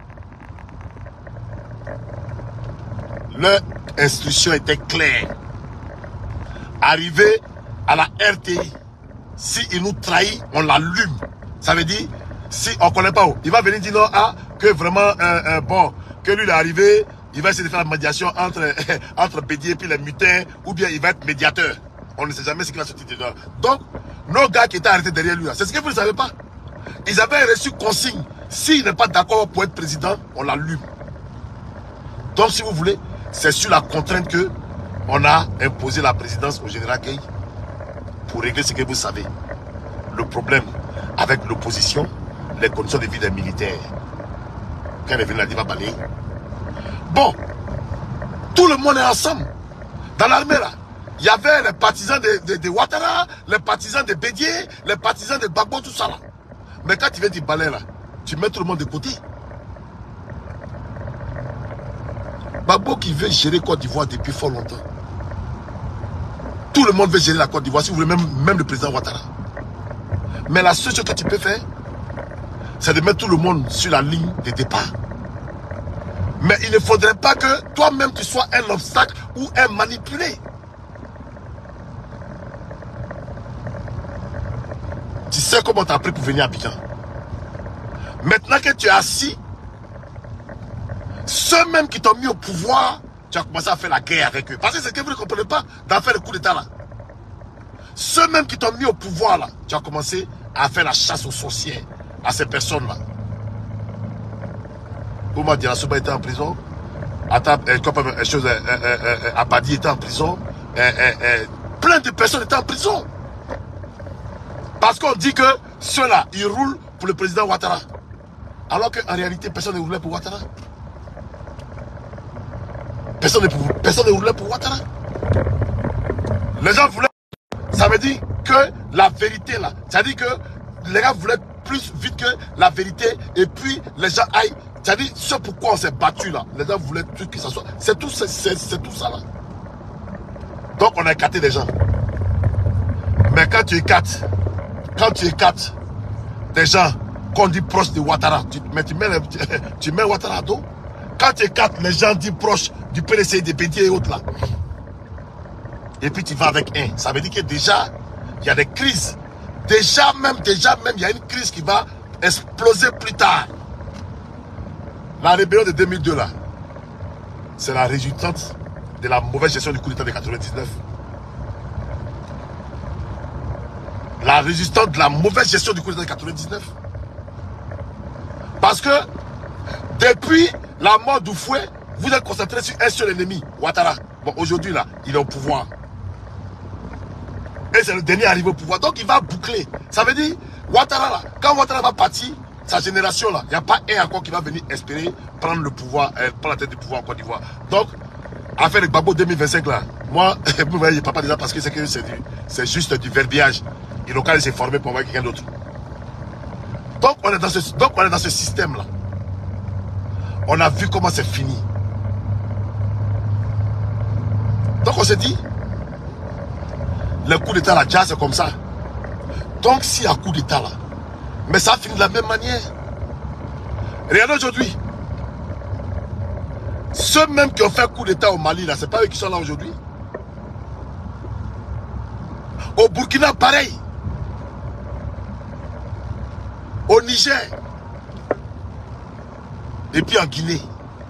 Leur instruction était claire. Arrivé à la RTI, s'il nous trahit, on l'allume. Ça veut dire, si on ne connaît pas où, il va venir dire non, que vraiment, bon, que lui il est arrivé, il va essayer de faire la médiation entre Bédié et puis les mutins, ou bien il va être médiateur. On ne sait jamais ce qui va sortir de là. Donc, nos gars qui étaient arrêtés derrière lui, c'est ce que vous ne savez pas. Ils avaient reçu consigne. S'il n'est pas d'accord pour être président, on l'allume. Donc, si vous voulez, c'est sur la contrainte que on a imposé la présidence au général Gueye pour régler ce que vous savez. Le problème avec l'opposition, les conditions de vie des militaires. Quand il est venu, il a dit, va balayer. Bon, tout le monde est ensemble. Dans l'armée, là, il y avait les partisans de Ouattara, les partisans de Bédié, les partisans de Gbagbo, tout ça là. Mais quand tu viens du balai là, tu mets tout le monde de côté. Gbagbo qui veut gérer Côte d'Ivoire depuis fort longtemps. Tout le monde veut gérer la Côte d'Ivoire, si vous voulez, même le président Ouattara. Mais la seule chose que tu peux faire, c'est de mettre tout le monde sur la ligne de départ. Mais il ne faudrait pas que toi-même tu sois un obstacle ou un manipulé. Tu sais comment tu as pris pour venir à Abidjan. Maintenant que tu es assis, ceux-mêmes qui t'ont mis au pouvoir, tu as commencé à faire la guerre avec eux. Parce que c'est ce que vous ne comprenez pas d'en faire le coup d'état là. Ceux-mêmes qui t'ont mis au pouvoir là, tu as commencé à faire la chasse aux sorcières, à ces personnes-là. Oumar Diarasouba était en prison. Abadi était en prison. Plein de personnes étaient en prison. Parce qu'on dit que ceux-là, ils roulent pour le président Ouattara. Alors qu'en réalité, personne ne roulait pour Ouattara. Personne ne roulait pour Ouattara. Les gens voulaient... Ça veut dire que la vérité là, ça veut dire que les gars voulaient plus vite que la vérité et puis les gens aillent. Ça veut dire ce pourquoi on s'est battu là. Les gens voulaient que ça soit. C'est tout ça là. Donc on a écarté les gens. Mais quand tu écartes des gens qu'on dit proches de Ouattara, tu mets Ouattara à dos. Quand tu écartes les gens dits proches du PDC, des Bédié et autres là, et puis tu vas avec un, ça veut dire que déjà, il y a des crises. Déjà même, il y a une crise qui va exploser plus tard. La rébellion de 2002 là, c'est la résultante de la mauvaise gestion du coup d'État de 99. La résultante de la mauvaise gestion du coup d'État de 99. Parce que, depuis la mort d'Oufoué, vous êtes concentré sur un seul ennemi, Ouattara. Bon, aujourd'hui, là, il est au pouvoir. Et c'est le dernier arrivé au pouvoir. Donc, il va boucler. Ça veut dire, Ouattara, là, quand Ouattara va partir, sa génération, là, il n'y a pas un encore qui va venir espérer prendre le pouvoir, prendre la tête du pouvoir en Côte d'Ivoire. Donc, affaire de Gbagbo 2025, là, moi, vous voyez, il ne parle pas déjà parce que c'est juste du verbiage. Il n'a qu'à se former pour envoyer quelqu'un d'autre. Donc, on est dans ce système-là. On a vu comment c'est fini. Donc, on se dit, le coup d'État, là, déjà, c'est comme ça. Donc, s'il y a un coup d'État, là, mais ça finit de la même manière. Regardez aujourd'hui. Ceux même qui ont fait un coup d'État au Mali, là, c'est pas eux qui sont là aujourd'hui. Au Burkina, pareil. Au Niger. Et puis en Guinée.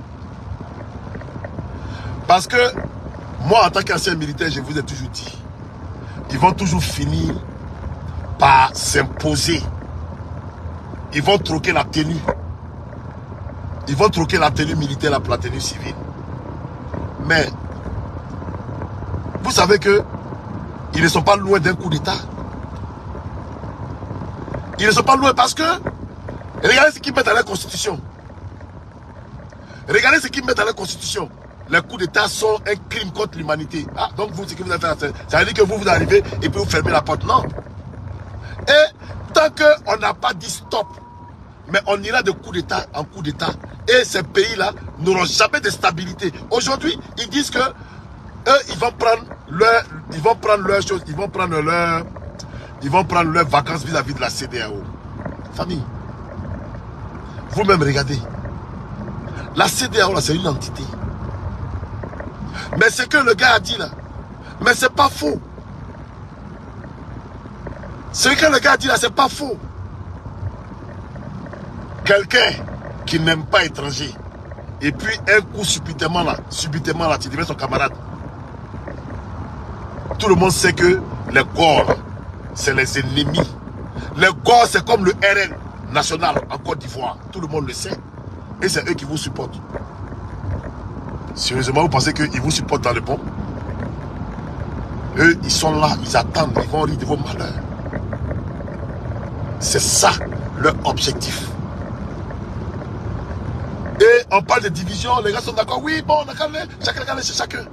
Parce que, moi, en tant qu'ancien militaire, je vous ai toujours dit, ils vont toujours finir par s'imposer. Ils vont troquer la tenue. Ils vont troquer la tenue militaire pour la tenue civile. Mais, vous savez que ils ne sont pas loin d'un coup d'État. Ils ne sont pas loin parce que, regardez ce qu'ils mettent dans la Constitution. Regardez ce qu'ils mettent dans la Constitution. Les coups d'État sont un crime contre l'humanité. Ah, donc vous, ce que vous avez fait, ça veut dire que vous arrivez et puis vous fermez la porte. Non. Et tant qu'on n'a pas dit stop, mais on ira de coup d'État en coup d'État. Et ces pays-là n'auront jamais de stabilité. Aujourd'hui, ils disent que eux, ils vont prendre leurs choses, ils vont prendre leurs vacances vis-à-vis de la CEDEAO. Famille, vous-même regardez. La CEDEAO, là, c'est une entité. Mais ce que le gars a dit là, mais c'est pas faux. Ce que le gars a dit là, c'est pas faux. Quelqu'un qui n'aime pas étranger, et puis un coup subitement là, tu deviens son camarade. Tout le monde sait que les Gaules, c'est les ennemis. Les Gaules, c'est comme le RN national en Côte d'Ivoire. Tout le monde le sait. Et c'est eux qui vous supportent. Sérieusement, vous pensez qu'ils vous supportent dans le bon? Eux, ils sont là, ils attendent, ils vont rire de vos malheurs. C'est ça leur objectif. Et on parle de division, les gars sont d'accord. Oui, bon, on a chacun chez chacun.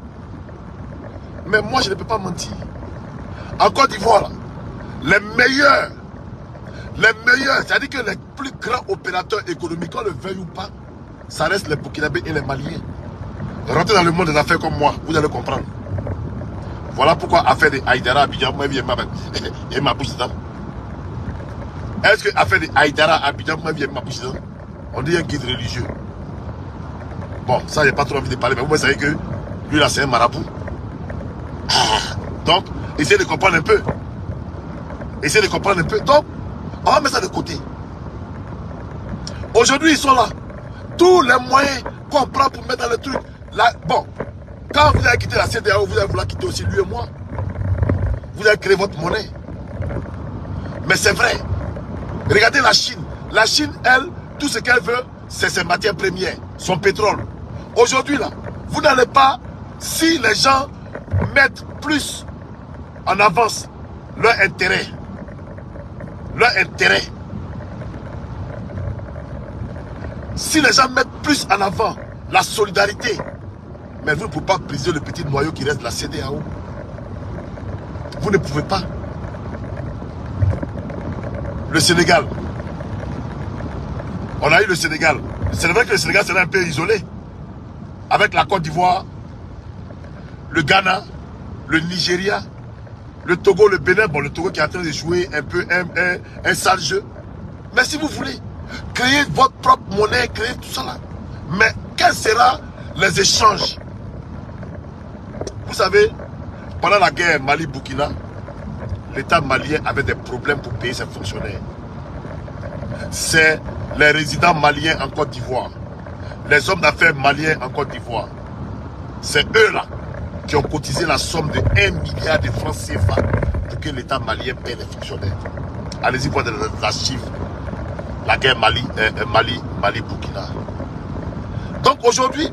Mais moi, je ne peux pas mentir. En Côte d'Ivoire, les meilleurs, c'est-à-dire que les plus grands opérateurs économiques, qu'on le veuille ou pas, ça reste les Burkinabés et les Maliens. Rentrez dans le monde des affaires comme moi, vous allez comprendre. Voilà pourquoi affaire de Haïdara, Abidjan, moi, et ma bouche dedans. Est-ce que affaire de Haïdara, Abidjan, moi, ma bouche dedans? On dit un guide religieux. Bon, ça, j'ai pas trop envie de parler, mais vous savez que lui, là, c'est un marabout. Donc, essayez de comprendre un peu. Essayez de comprendre un peu. Donc, on va mettre ça de côté. Aujourd'hui, ils sont là. Tous les moyens qu'on prend pour mettre dans le truc. Là, bon, quand vous avez quitté la CEDEAO, vous allez vouloir quitter aussi lui et moi. Vous allez créer votre monnaie. Mais c'est vrai. Regardez la Chine. La Chine, elle, tout ce qu'elle veut, c'est ses matières premières, son pétrole. Aujourd'hui, là, vous n'allez pas, si les gens mettent plus en avance leur intérêt, si les gens mettent plus en avant la solidarité, mais vous ne pouvez pas briser le petit noyau qui reste de la CEDEAO. Vous ne pouvez pas. Le Sénégal. On a eu le Sénégal. C'est vrai que le Sénégal serait un peu isolé. Avec la Côte d'Ivoire, le Ghana, le Nigeria, le Togo, le Bénin. Bon, le Togo qui est en train de jouer un peu un sale jeu. Mais si vous voulez, créer votre propre monnaie, créer tout ça là. Mais quels seront les échanges? Vous savez, pendant la guerre Mali-Burkina, l'État malien avait des problèmes pour payer ses fonctionnaires. C'est les résidents maliens en Côte d'Ivoire Les hommes d'affaires maliens en Côte d'Ivoire, c'est eux-là qui ont cotisé la somme de 1 milliard de francs CFA pour que l'État malien paie les fonctionnaires. Allez-y voir dans les archives la guerre Mali-Burkina. Donc aujourd'hui,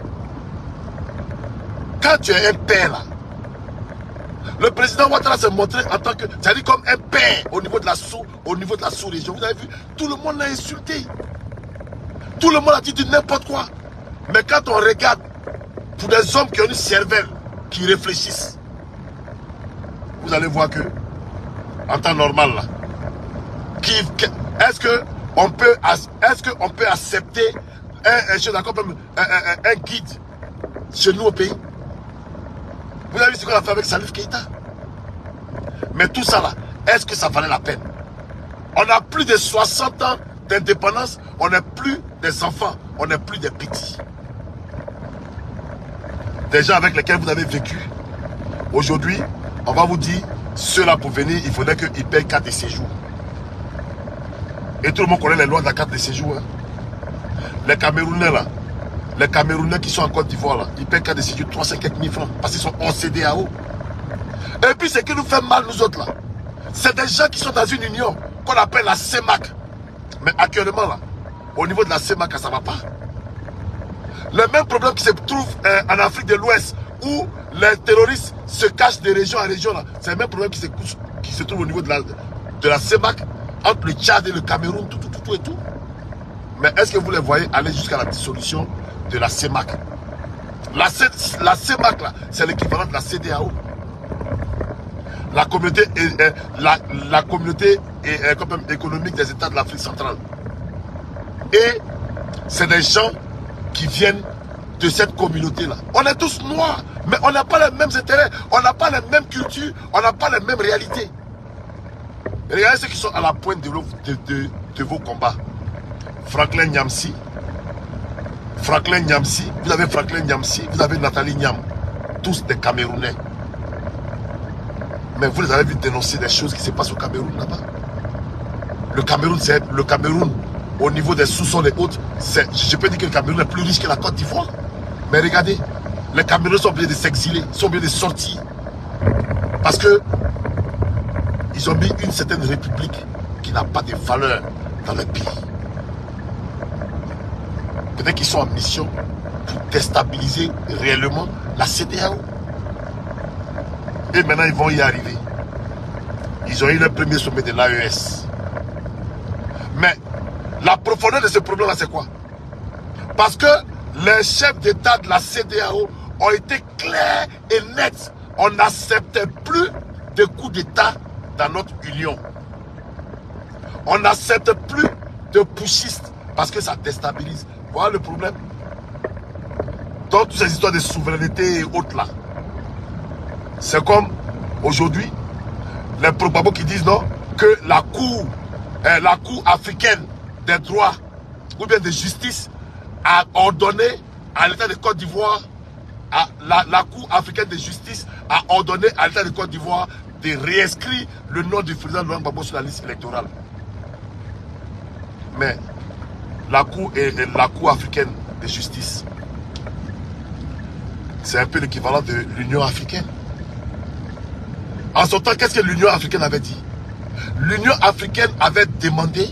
quand tu es un père là, le président Ouattara s'est montré en tant que, c'est-à-dire comme un père au niveau de la sous-région. Vous avez vu, tout le monde l'a insulté. Tout le monde a dit n'importe quoi. Mais quand on regarde pour des hommes qui ont une cervelle, qui réfléchissent, vous allez voir que, en temps normal là, est-ce qu'on peut accepter un guide chez nous au pays? Vous avez vu ce qu'on a fait avec Salif Keïta? Mais tout ça là, est-ce que ça valait la peine? On a plus de 60 ans d'indépendance, on n'est plus des enfants, on n'est plus des petits. Des gens avec lesquels vous avez vécu. Aujourd'hui, on va vous dire, ceux-là pour venir, il faudrait qu'ils payent carte de séjour. Et tout le monde connaît les lois de la carte de séjour. Hein. Les Camerounais là, les Camerounais qui sont en Côte d'Ivoire là, ils payent carte de séjour 300 quelques mille francs parce qu'ils sont en CEDEAO. Et puis ce qui nous fait mal nous autres là, c'est des gens qui sont dans une union qu'on appelle la CEMAC. Mais actuellement là, au niveau de la CEMAC, ça ne va pas. Le même problème qui se trouve en Afrique de l'Ouest, où les terroristes se cachent de région en région là, c'est le même problème qui se trouve au niveau de la CEMAC, entre le Tchad et le Cameroun, tout et tout. Mais est-ce que vous les voyez aller jusqu'à la dissolution de la CEMAC? La CEMAC là, c'est l'équivalent de la CEDEAO. La communauté économique des États de l'Afrique centrale. Et c'est des gens qui viennent de cette communauté-là. On est tous noirs, mais on n'a pas les mêmes intérêts, on n'a pas les mêmes cultures, on n'a pas les mêmes réalités. Et regardez ceux qui sont à la pointe de vos combats. Franklin Nyamsi, vous avez Franklin Nyamsi, vous avez Nathalie Nyam, tous des Camerounais. Mais vous les avez vu dénoncer des choses qui se passent au Cameroun là-bas. Le Cameroun, au niveau des sous-sols et autres, je peux dire que le Cameroun est plus riche que la Côte d'Ivoire. Mais regardez, les Camerounais sont obligés de s'exiler, sont obligés de sortir. Parce que ils ont mis une certaine république qui n'a pas de valeur dans le pays. Peut-être qu'ils sont en mission pour déstabiliser réellement la CEDEAO. Et maintenant, ils vont y arriver. Ils ont eu le premier sommet de l'AES. Mais la profondeur de ce problème-là, c'est quoi? Parce que les chefs d'État de la CEDEAO ont été clairs et nets. On n'acceptait plus de coups d'État dans notre union. On n'accepte plus de putschistes parce que ça déstabilise. Voilà le problème. Dans toutes ces histoires de souveraineté et autres là. C'est comme aujourd'hui, les propagandistes qui disent non, que la Cour africaine des droits ou bien de justice a ordonné à l'État de Côte d'Ivoire, la Cour africaine de justice a ordonné à l'État de Côte d'Ivoire de réinscrire le nom du président Laurent Gbagbo sur la liste électorale. Mais la Cour africaine de justice, c'est un peu l'équivalent de l'Union africaine. En son temps, qu'est-ce que l'Union africaine avait dit? L'Union africaine avait demandé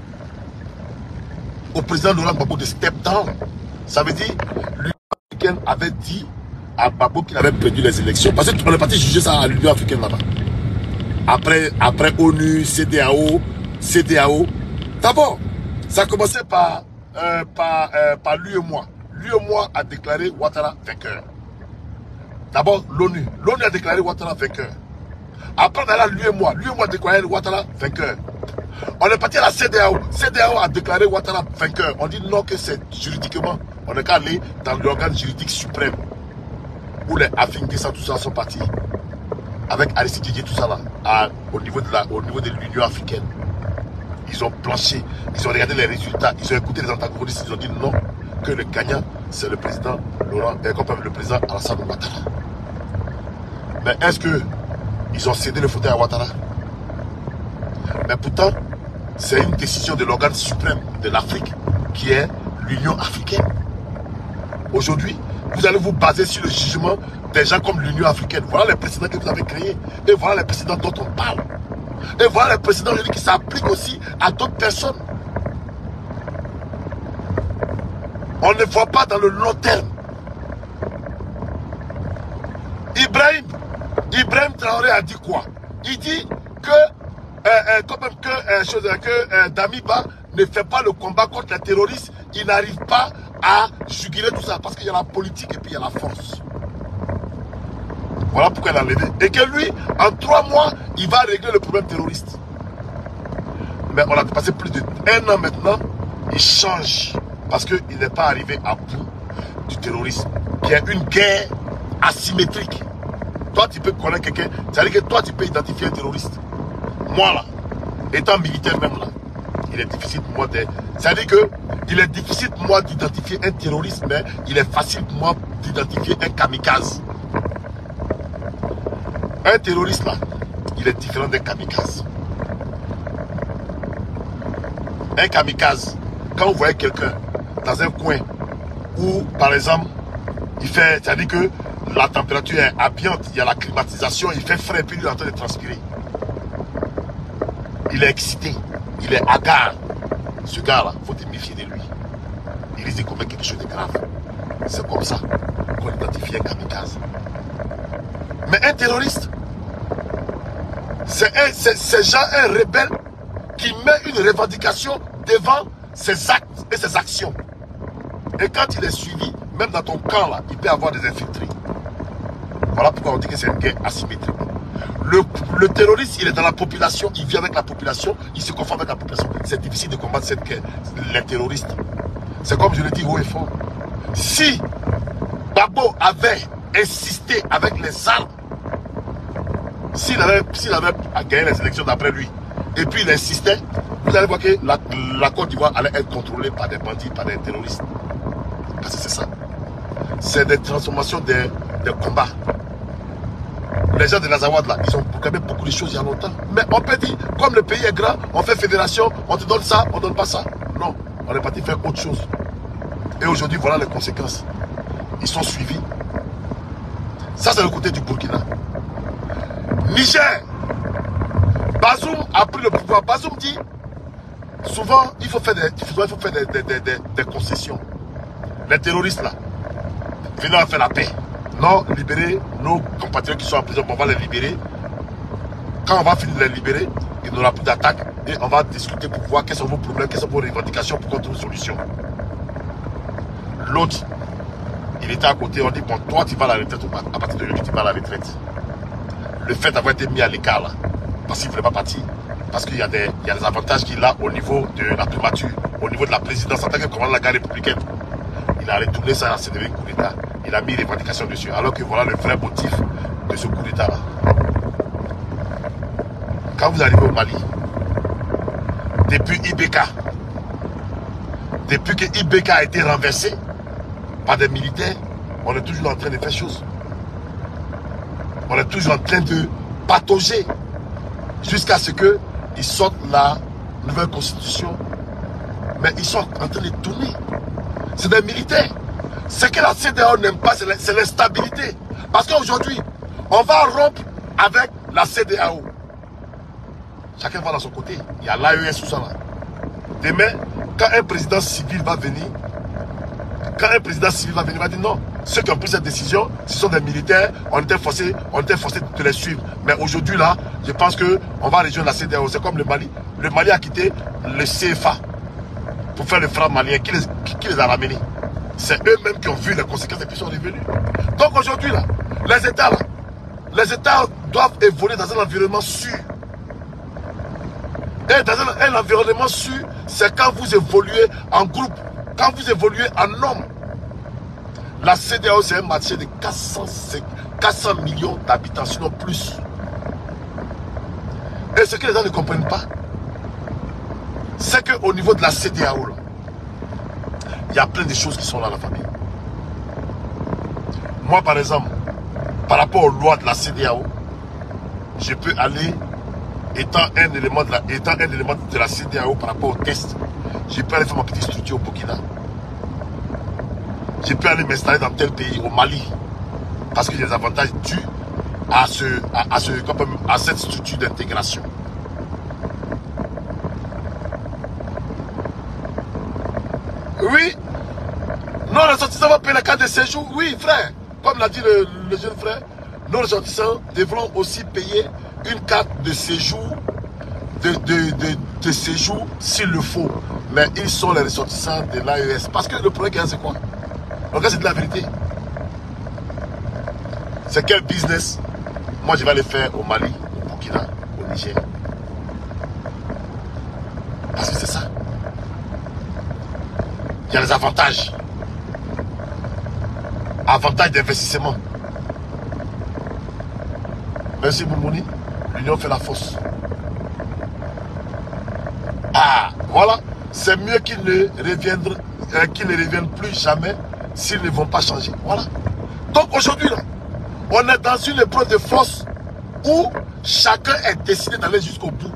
au président Laurent Gbagbo de step down. Ça veut dire l'Union africaine avait dit à Gbagbo qu'il avait perdu les élections. Parce qu'on est parti juger ça à l'Union africaine là-bas. Après ONU, CEDEAO. D'abord, ça a commencé par l'UEMOA. L'UEMOA a déclaré Ouattara vainqueur. D'abord, l'ONU. L'ONU a déclaré Ouattara vainqueur. Après, on a l'UEMOA. L'UEMOA a déclaré Ouattara vainqueur. On est parti à la CEDEAO. CEDEAO a déclaré Ouattara vainqueur. On dit non, que c'est juridiquement. On est qu'à aller dans l'organe juridique suprême. Où les affinités, tout ça sont partis. Avec Aristide Didier, tout ça là. Au niveau de l'Union africaine. Ils ont planché. Ils ont regardé les résultats. Ils ont écouté les antagonistes. Ils ont dit non, que le gagnant, c'est le président le président Alassane Ouattara. Mais est-ce que ils ont cédé le fauteuil à Ouattara? Mais pourtant, c'est une décision de l'organe suprême de l'Afrique qui est l'Union africaine. Aujourd'hui, vous allez vous baser sur le jugement des gens comme l'Union africaine. Voilà les précédents que vous avez créés. Et voilà les précédents dont on parle. Et voilà les précédents aujourd'hui qui s'appliquent aussi à d'autres personnes. On ne voit pas dans le long terme. Ibrahim Traoré a dit quoi? Il dit que Damiba ne fait pas le combat contre les terroristes. Il n'arrive pas à juguler tout ça. Parce qu'il y a la politique et puis il y a la force. Voilà pourquoi il a levé. Et que lui, en 3 mois, il va régler le problème terroriste. Mais on a passé plus d'1 an maintenant. Il change. Parce qu'il n'est pas arrivé à bout du terrorisme. Il y a une guerre asymétrique. Toi, tu peux connaître quelqu'un. C'est-à-dire que toi, tu peux identifier un terroriste. Moi, là, étant militaire même, là, il est difficile pour moi de... C'est-à-dire que il est difficile pour moi d'identifier un terroriste, mais il est facile pour moi d'identifier un kamikaze. Un terroriste, là, il est différent d'un kamikaze. Un kamikaze, quand vous voyez quelqu'un dans un coin où, par exemple, il fait... C'est-à-dire que la température est ambiante, il y a la climatisation, il fait frais, puis il est en train de transpirer. Il est excité, il est hagard. Ce gars-là, il faut te méfier de lui. Il risque de commettre quelque chose de grave. C'est comme ça qu'on identifie un kamikaze. Mais un terroriste, c'est genre un rebelle qui met une revendication devant ses actes et ses actions. Et quand il est suivi, même dans ton camp, là, il peut avoir des infiltrés. Voilà pourquoi on dit que c'est une guerre asymétrique. Le terroriste, il est dans la population, il vit avec la population, il se conforme avec la population. C'est difficile de combattre cette guerre, les terroristes. C'est comme je le dis haut et fort. Si Babo avait insisté avec les armes, s'il avait gagné les élections d'après lui, et puis il insistait, vous allez voir que la Côte d'Ivoire allait être contrôlée par des bandits, par des terroristes. Parce que c'est ça. C'est des transformations des combats. Les gens de Nazawad là, ils ont proclamé beaucoup de choses il y a longtemps. Mais on peut dire, comme le pays est grand, on fait fédération, on te donne ça, on ne donne pas ça. Non, on est parti faire autre chose. Et aujourd'hui, voilà les conséquences. Ils sont suivis. Ça, c'est le côté du Burkina. Niger. Bazoum a pris le pouvoir. Bazoum dit, souvent, il faut faire des concessions. Les terroristes là, venons faire la paix. Non, libérer nos compatriotes qui sont en prison, on va les libérer. Quand on va finir de les libérer, il n'y aura plus d'attaque et on va discuter pour voir quels sont vos problèmes, quelles sont vos revendications pour qu'on trouve une solution. L'autre, il était à côté, on dit, bon, toi tu vas à la retraite ou pas? À partir d'aujourd'hui, tu vas à la retraite. Le fait d'avoir été mis à l'écart là, parce qu'il ne voulait pas partir, parce qu'il y a des avantages qu'il a au niveau de la primature, au niveau de la présidence en tant que commandant de la garde républicaine. Il a retourné ça, c'est devenu un coup d'État. Il a mis les revendications dessus. Alors que voilà le vrai motif de ce coup d'État là. Quand vous arrivez au Mali, depuis Ibeka, depuis que Ibeka a été renversé par des militaires, on est toujours en train de faire chose. On est toujours en train de patauger jusqu'à ce qu'ils sortent la nouvelle constitution. Mais ils sont en train de tourner. C'est des militaires. Ce que la CEDEAO n'aime pas, c'est l'instabilité. Parce qu'aujourd'hui, on va rompre avec la CEDEAO. Chacun va dans son côté. Il y a l'AES, tout ça là. Demain, quand un président civil va venir, il va dire non, ceux qui ont pris cette décision, ce sont des militaires, on était forcé de les suivre. Mais aujourd'hui là, je pense qu'on va rejoindre la CEDEAO. C'est comme le Mali. Le Mali a quitté le CFA pour faire le franc malien. Qui les a ramenés? C'est eux-mêmes qui ont vu les conséquences et qui sont revenus. Donc aujourd'hui là, les États doivent évoluer dans un environnement sûr. Et dans un environnement sûr, c'est quand vous évoluez en groupe, quand vous évoluez en homme. La CEDEAO, c'est un marché de 400 millions d'habitants, sinon plus. Et ce que les gens ne comprennent pas, c'est qu'au niveau de la CEDEAO, là, il y a plein de choses qui sont là, la famille. Moi, par exemple, par rapport aux lois de la CEDEAO, je peux aller, étant un élément de la CEDEAO par rapport au test, je peux aller faire ma petite structure au Burkina. je peux aller m'installer dans tel pays, au Mali. Parce que j'ai des avantages dus à cette structure d'intégration. Oui, nos ressortissants vont payer la carte de séjour. Oui, frère, comme l'a dit le jeune frère, nos ressortissants devront aussi payer une carte de séjour, de séjour s'il le faut. Mais ils sont les ressortissants de l'AES. Parce que le problème, c'est quoi? Donc, c'est de la vérité. C'est quel business? Moi, je vais aller faire au Mali, au Burkina, au Niger. Parce que c'est ça. Il y a les avantages. Avantages d'investissement. Merci Boumouni. L'union fait la force. Ah, voilà. C'est mieux qu'ils ne reviennent plus jamais s'ils ne vont pas changer. Voilà. Donc aujourd'hui, là, on est dans une épreuve de force où chacun est décidé d'aller jusqu'au bout.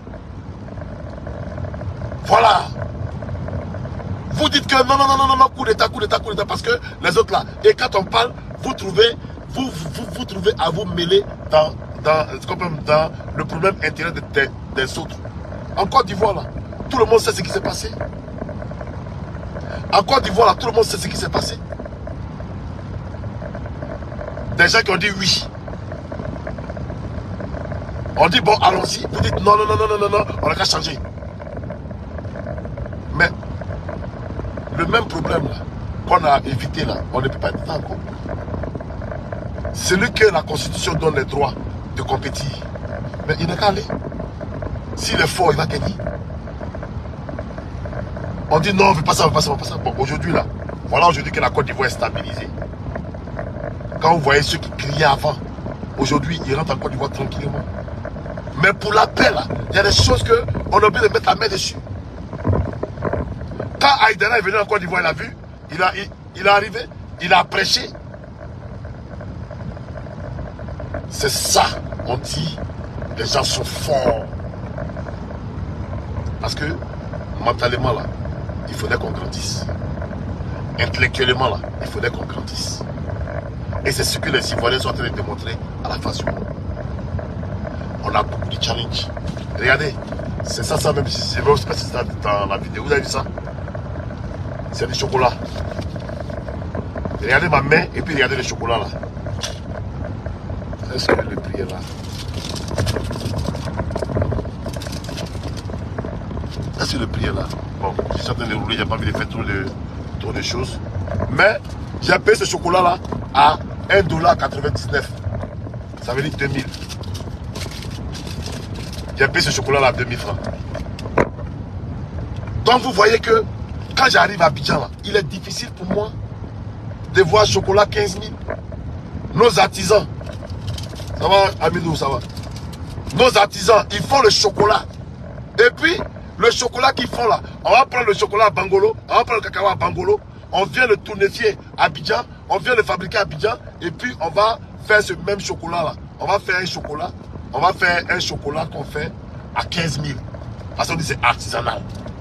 Voilà. Vous dites que non, coup d'état, parce que les autres là. Et quand on parle, vous trouvez à vous mêler dans le problème intérieur des autres. En Côte d'Ivoire là, tout le monde sait ce qui s'est passé. En Côte d'Ivoire là, tout le monde sait ce qui s'est passé. Des gens qui ont dit oui. On dit bon, allons-y. Vous dites non, on n'a qu'à changer. Mais le même problème là, qu'on a évité là, on ne peut pas être encore. Celui que la Constitution donne les droits de compétir, mais il n'a qu'à aller. S'il est fort, il va gagner. On dit non, on ne veut pas ça, on ne veut pas ça, on ne veut pas ça. Bon, aujourd'hui là, voilà aujourd'hui que la Côte d'Ivoire est stabilisée. Quand vous voyez ceux qui criaient avant, aujourd'hui, ils rentrent en Côte d'Ivoire tranquillement. Mais pour la paix, là, il y a des choses qu'on a oublié de mettre la main dessus. Quand Aïdara est venu en Côte d'Ivoire, il a vu, il est arrivé, il a prêché. C'est ça, on dit, les gens sont forts. Parce que, mentalement, là, il faudrait qu'on grandisse. Intellectuellement, là, il faudrait qu'on grandisse. Et c'est ce que les Ivoiriens sont en train de démontrer à la face du monde. On a beaucoup de challenges. Regardez, c'est ça même. Je ne sais pas si c'est dans la vidéo. Vous avez vu ça? C'est du chocolat. Regardez ma main et puis regardez le chocolat là. Est-ce que le prix est là? Est-ce que le prix est là? Bon, je suis en train de rouler, j'ai pas envie de faire trop de choses. Mais j'ai payé ce chocolat là à 1,99 $. Ça veut dire 2000. J'ai payé ce chocolat là à 2000 francs. Donc vous voyez que quand j'arrive à Abidjan là, il est difficile pour moi de voir chocolat 15 000. Nos artisans, ça va Amidou, ça va. Nos artisans, ils font le chocolat. Et puis, le chocolat qu'ils font là, on va prendre le chocolat à Bangolo, on va prendre le cacao à Bangolo, on vient le tournifier à Abidjan, on vient le fabriquer à Abidjan, et puis on va faire ce même chocolat là. On va faire un chocolat qu'on fait à 15 000. Parce qu'on dit c'est artisanal.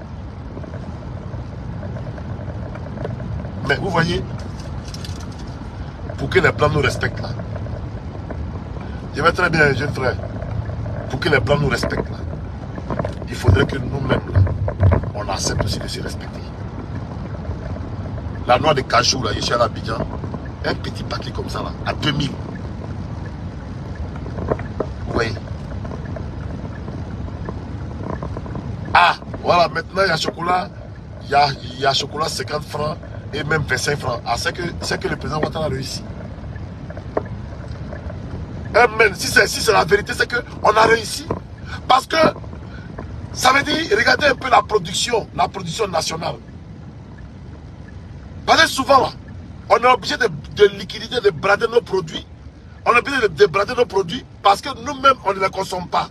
Mais vous voyez, pour que les Blancs nous respectent là, je vais très bien, jeune frère, pour que les Blancs nous respectent là, il faudrait que nous-mêmes là, on accepte aussi de se respecter. La noix de cajou là, je suis à Abidjan, un petit paquet comme ça là, à 2000. Vous voyez? Ah, voilà, maintenant il y a chocolat, il y a chocolat 50 francs et même 25 francs. Ah, c'est que le président Ouattara a réussi. Amen. Si c'est la vérité, c'est qu'on a réussi. Parce que ça veut dire, regardez un peu la production nationale. Parce que souvent là, on est obligé de liquider, de brader nos produits. On est obligé de brader nos produits parce que nous-mêmes, on ne les consomme pas.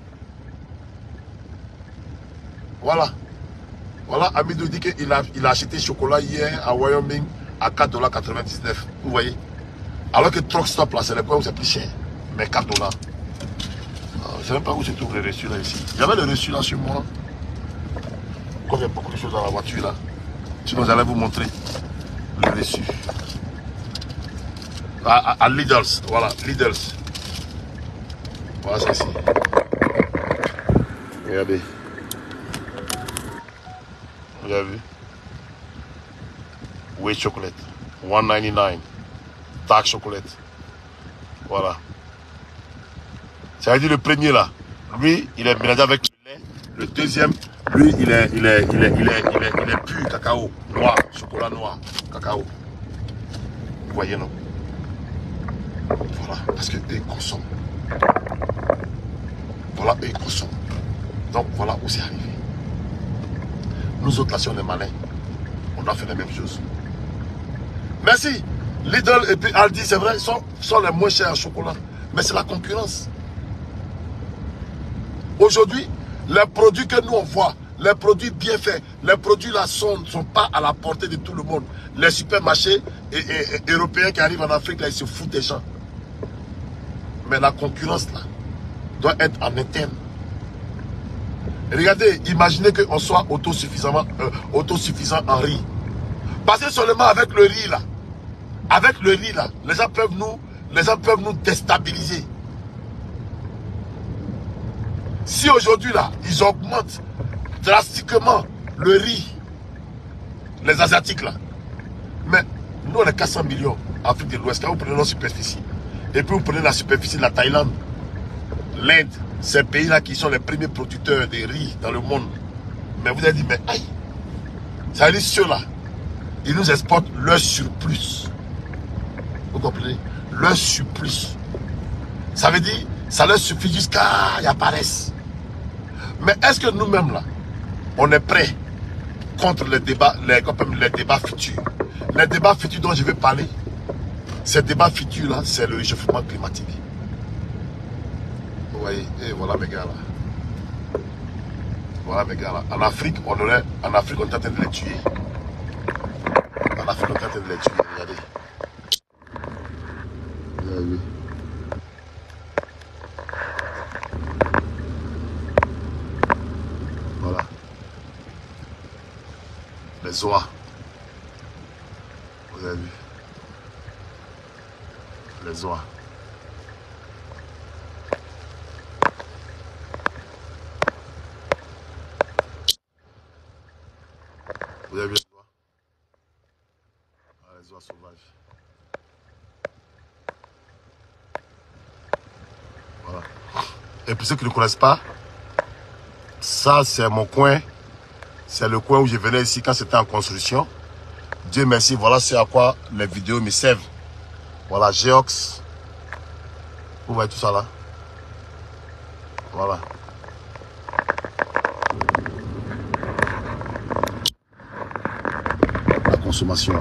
Voilà. Voilà, Amidou dit qu'il a acheté chocolat hier à Wyoming à 4,99 $. Vous voyez? Alors que Truck Stop là, c'est le point où c'est plus cher. Mais 4 $. Je ne sais même pas où se trouve le reçu là ici. Il y avait le reçu là sur moi. Comme il y a beaucoup de choses dans la voiture là. Sinon j'allais vous montrer. le dessus. À Lidl's, voilà, Lidl's. Voilà ça ici. Regardez. Vous avez vu? Whey chocolate. 1,99. Dark chocolate. Voilà. Ça veut dire le premier là. Lui, il est mélangé avec le lait. Le deuxième, lui, il est pur cacao. Noir. Chocolat noir. Cacao. Vous voyez, non? Voilà. Parce que eux, ils consomment. Voilà, eux, ils consomment. Donc, voilà où c'est arrivé. Nous autres, là, si on est malins, on a fait la même chose. Merci. Lidl et puis Aldi, c'est vrai, sont les moins chers en chocolat. Mais c'est la concurrence. Aujourd'hui, les produits que nous on voit, les produits bien faits, les produits là ne sont pas à la portée de tout le monde. Les supermarchés européens qui arrivent en Afrique, là, ils se foutent des gens. Mais la concurrence là doit être en interne. Regardez, imaginez qu'on soit autosuffisant en riz. Passez seulement avec le riz là. Avec le riz là, les gens peuvent nous déstabiliser. Si aujourd'hui là, ils augmentent drastiquement le riz, les Asiatiques là, mais nous on est 400 millions en Afrique de l'Ouest, quand vous prenez notre superficie, et puis vous prenez la superficie de la Thaïlande, l'Inde, ces pays là qui sont les premiers producteurs de riz dans le monde, mais vous avez dit, mais aïe, ça veut dire ceux-là, ils nous exportent leur surplus. Vous comprenez? Leur surplus. Ça veut dire, ça leur suffit jusqu'à y apparaissent. Mais est-ce que nous-mêmes là, on est prêts contre les débats futurs? Les débats futurs dont je vais parler, ces débats futurs là, c'est le réchauffement climatique. Vous voyez, et voilà mes gars là. Voilà mes gars là. En Afrique, on est en train de les tuer. En Afrique, on est en train de les tuer. Regardez. Vous avez vu? Voilà. Les oies. Vous avez vu? Les oies. Vous avez vu les oies? Ah, les oies sauvages. Voilà. Et pour ceux qui ne connaissent pas, ça c'est mon coin. C'est le coin où je venais ici quand c'était en construction. Dieu merci, voilà c'est à quoi les vidéos me servent. Voilà, Geox. Vous voyez tout ça là? Voilà. La consommation.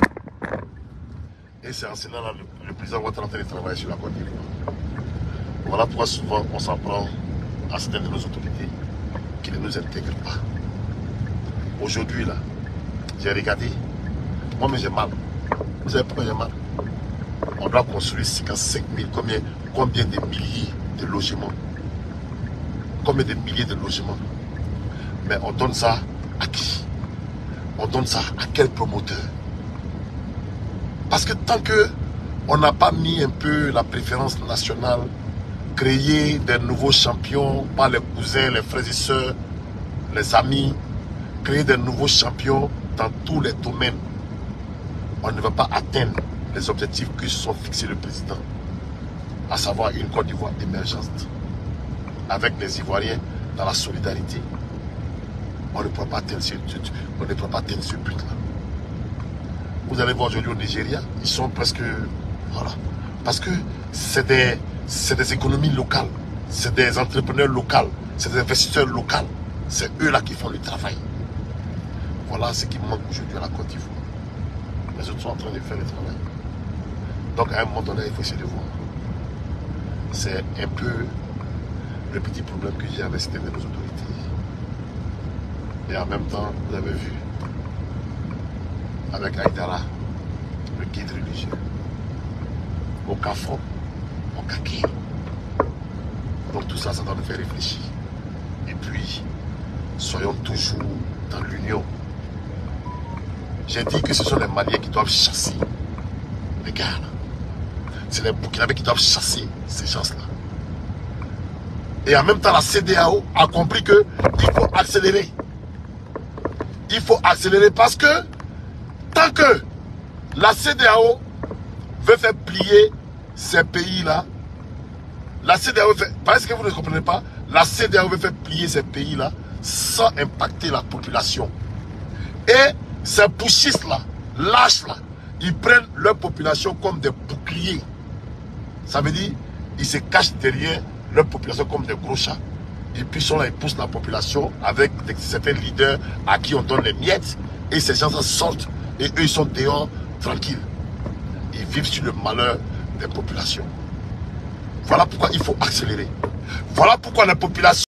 Et c'est en cela là, le président Ouattara est en train de travailler sur la Côte d'Ivoire. Voilà pourquoi souvent on s'en prend à certaines de nos autorités qui ne nous intègrent pas. Aujourd'hui là, j'ai regardé, moi-même j'ai mal. Vous savez pourquoi j'ai mal? On doit construire 55 000, combien de milliers de logements? Combien de milliers de logements? Mais on donne ça à qui? On donne ça à quel promoteur? Parce que tant que on n'a pas mis un peu la préférence nationale, créer des nouveaux champions par les cousins, les frères et sœurs, les amis, créer des nouveaux champions dans tous les domaines, on ne va pas atteindre les objectifs que se sont fixés le président, à savoir une Côte d'Ivoire émergente, avec les Ivoiriens dans la solidarité. On ne pourra pas atteindre ce but-là. Vous allez voir aujourd'hui au Nigeria, ils sont presque... Voilà. Parce que c'est des économies locales, c'est des entrepreneurs locaux, c'est des investisseurs locaux. C'est eux là qui font le travail. Voilà ce qui manque aujourd'hui à la Côte d'Ivoire. Les autres sont en train de faire le travail. Donc à un moment donné, il faut essayer de voir. C'est un peu le petit problème que j'ai avec certaines de nos autorités. Et en même temps, vous avez vu, avec Aïdara, le guide religieux, au Cafon, au Kaké. Donc tout ça, ça doit nous faire réfléchir. Et puis, soyons toujours dans l'union. J'ai dit que ce sont les Maliens qui doivent chasser les gars là. C'est les Burkinabés qui doivent chasser ces gens-là. Et en même temps, la CEDEAO a compris qu'il faut accélérer. Il faut accélérer parce que tant que la CEDEAO veut faire plier ces pays-là, la CEDEAO fait, parce que vous ne comprenez pas, la CEDEAO veut faire plier ces pays-là sans impacter la population. Et ces putschistes-là, lâches-là, ils prennent leur population comme des boucliers. Ça veut dire, ils se cachent derrière leur population comme des gros chats. Et puis, ils poussent la population avec certains leaders à qui on donne les miettes. Et ces gens sortent et eux, ils sont dehors, tranquilles. Ils vivent sur le malheur des populations. Voilà pourquoi il faut accélérer. Voilà pourquoi la population...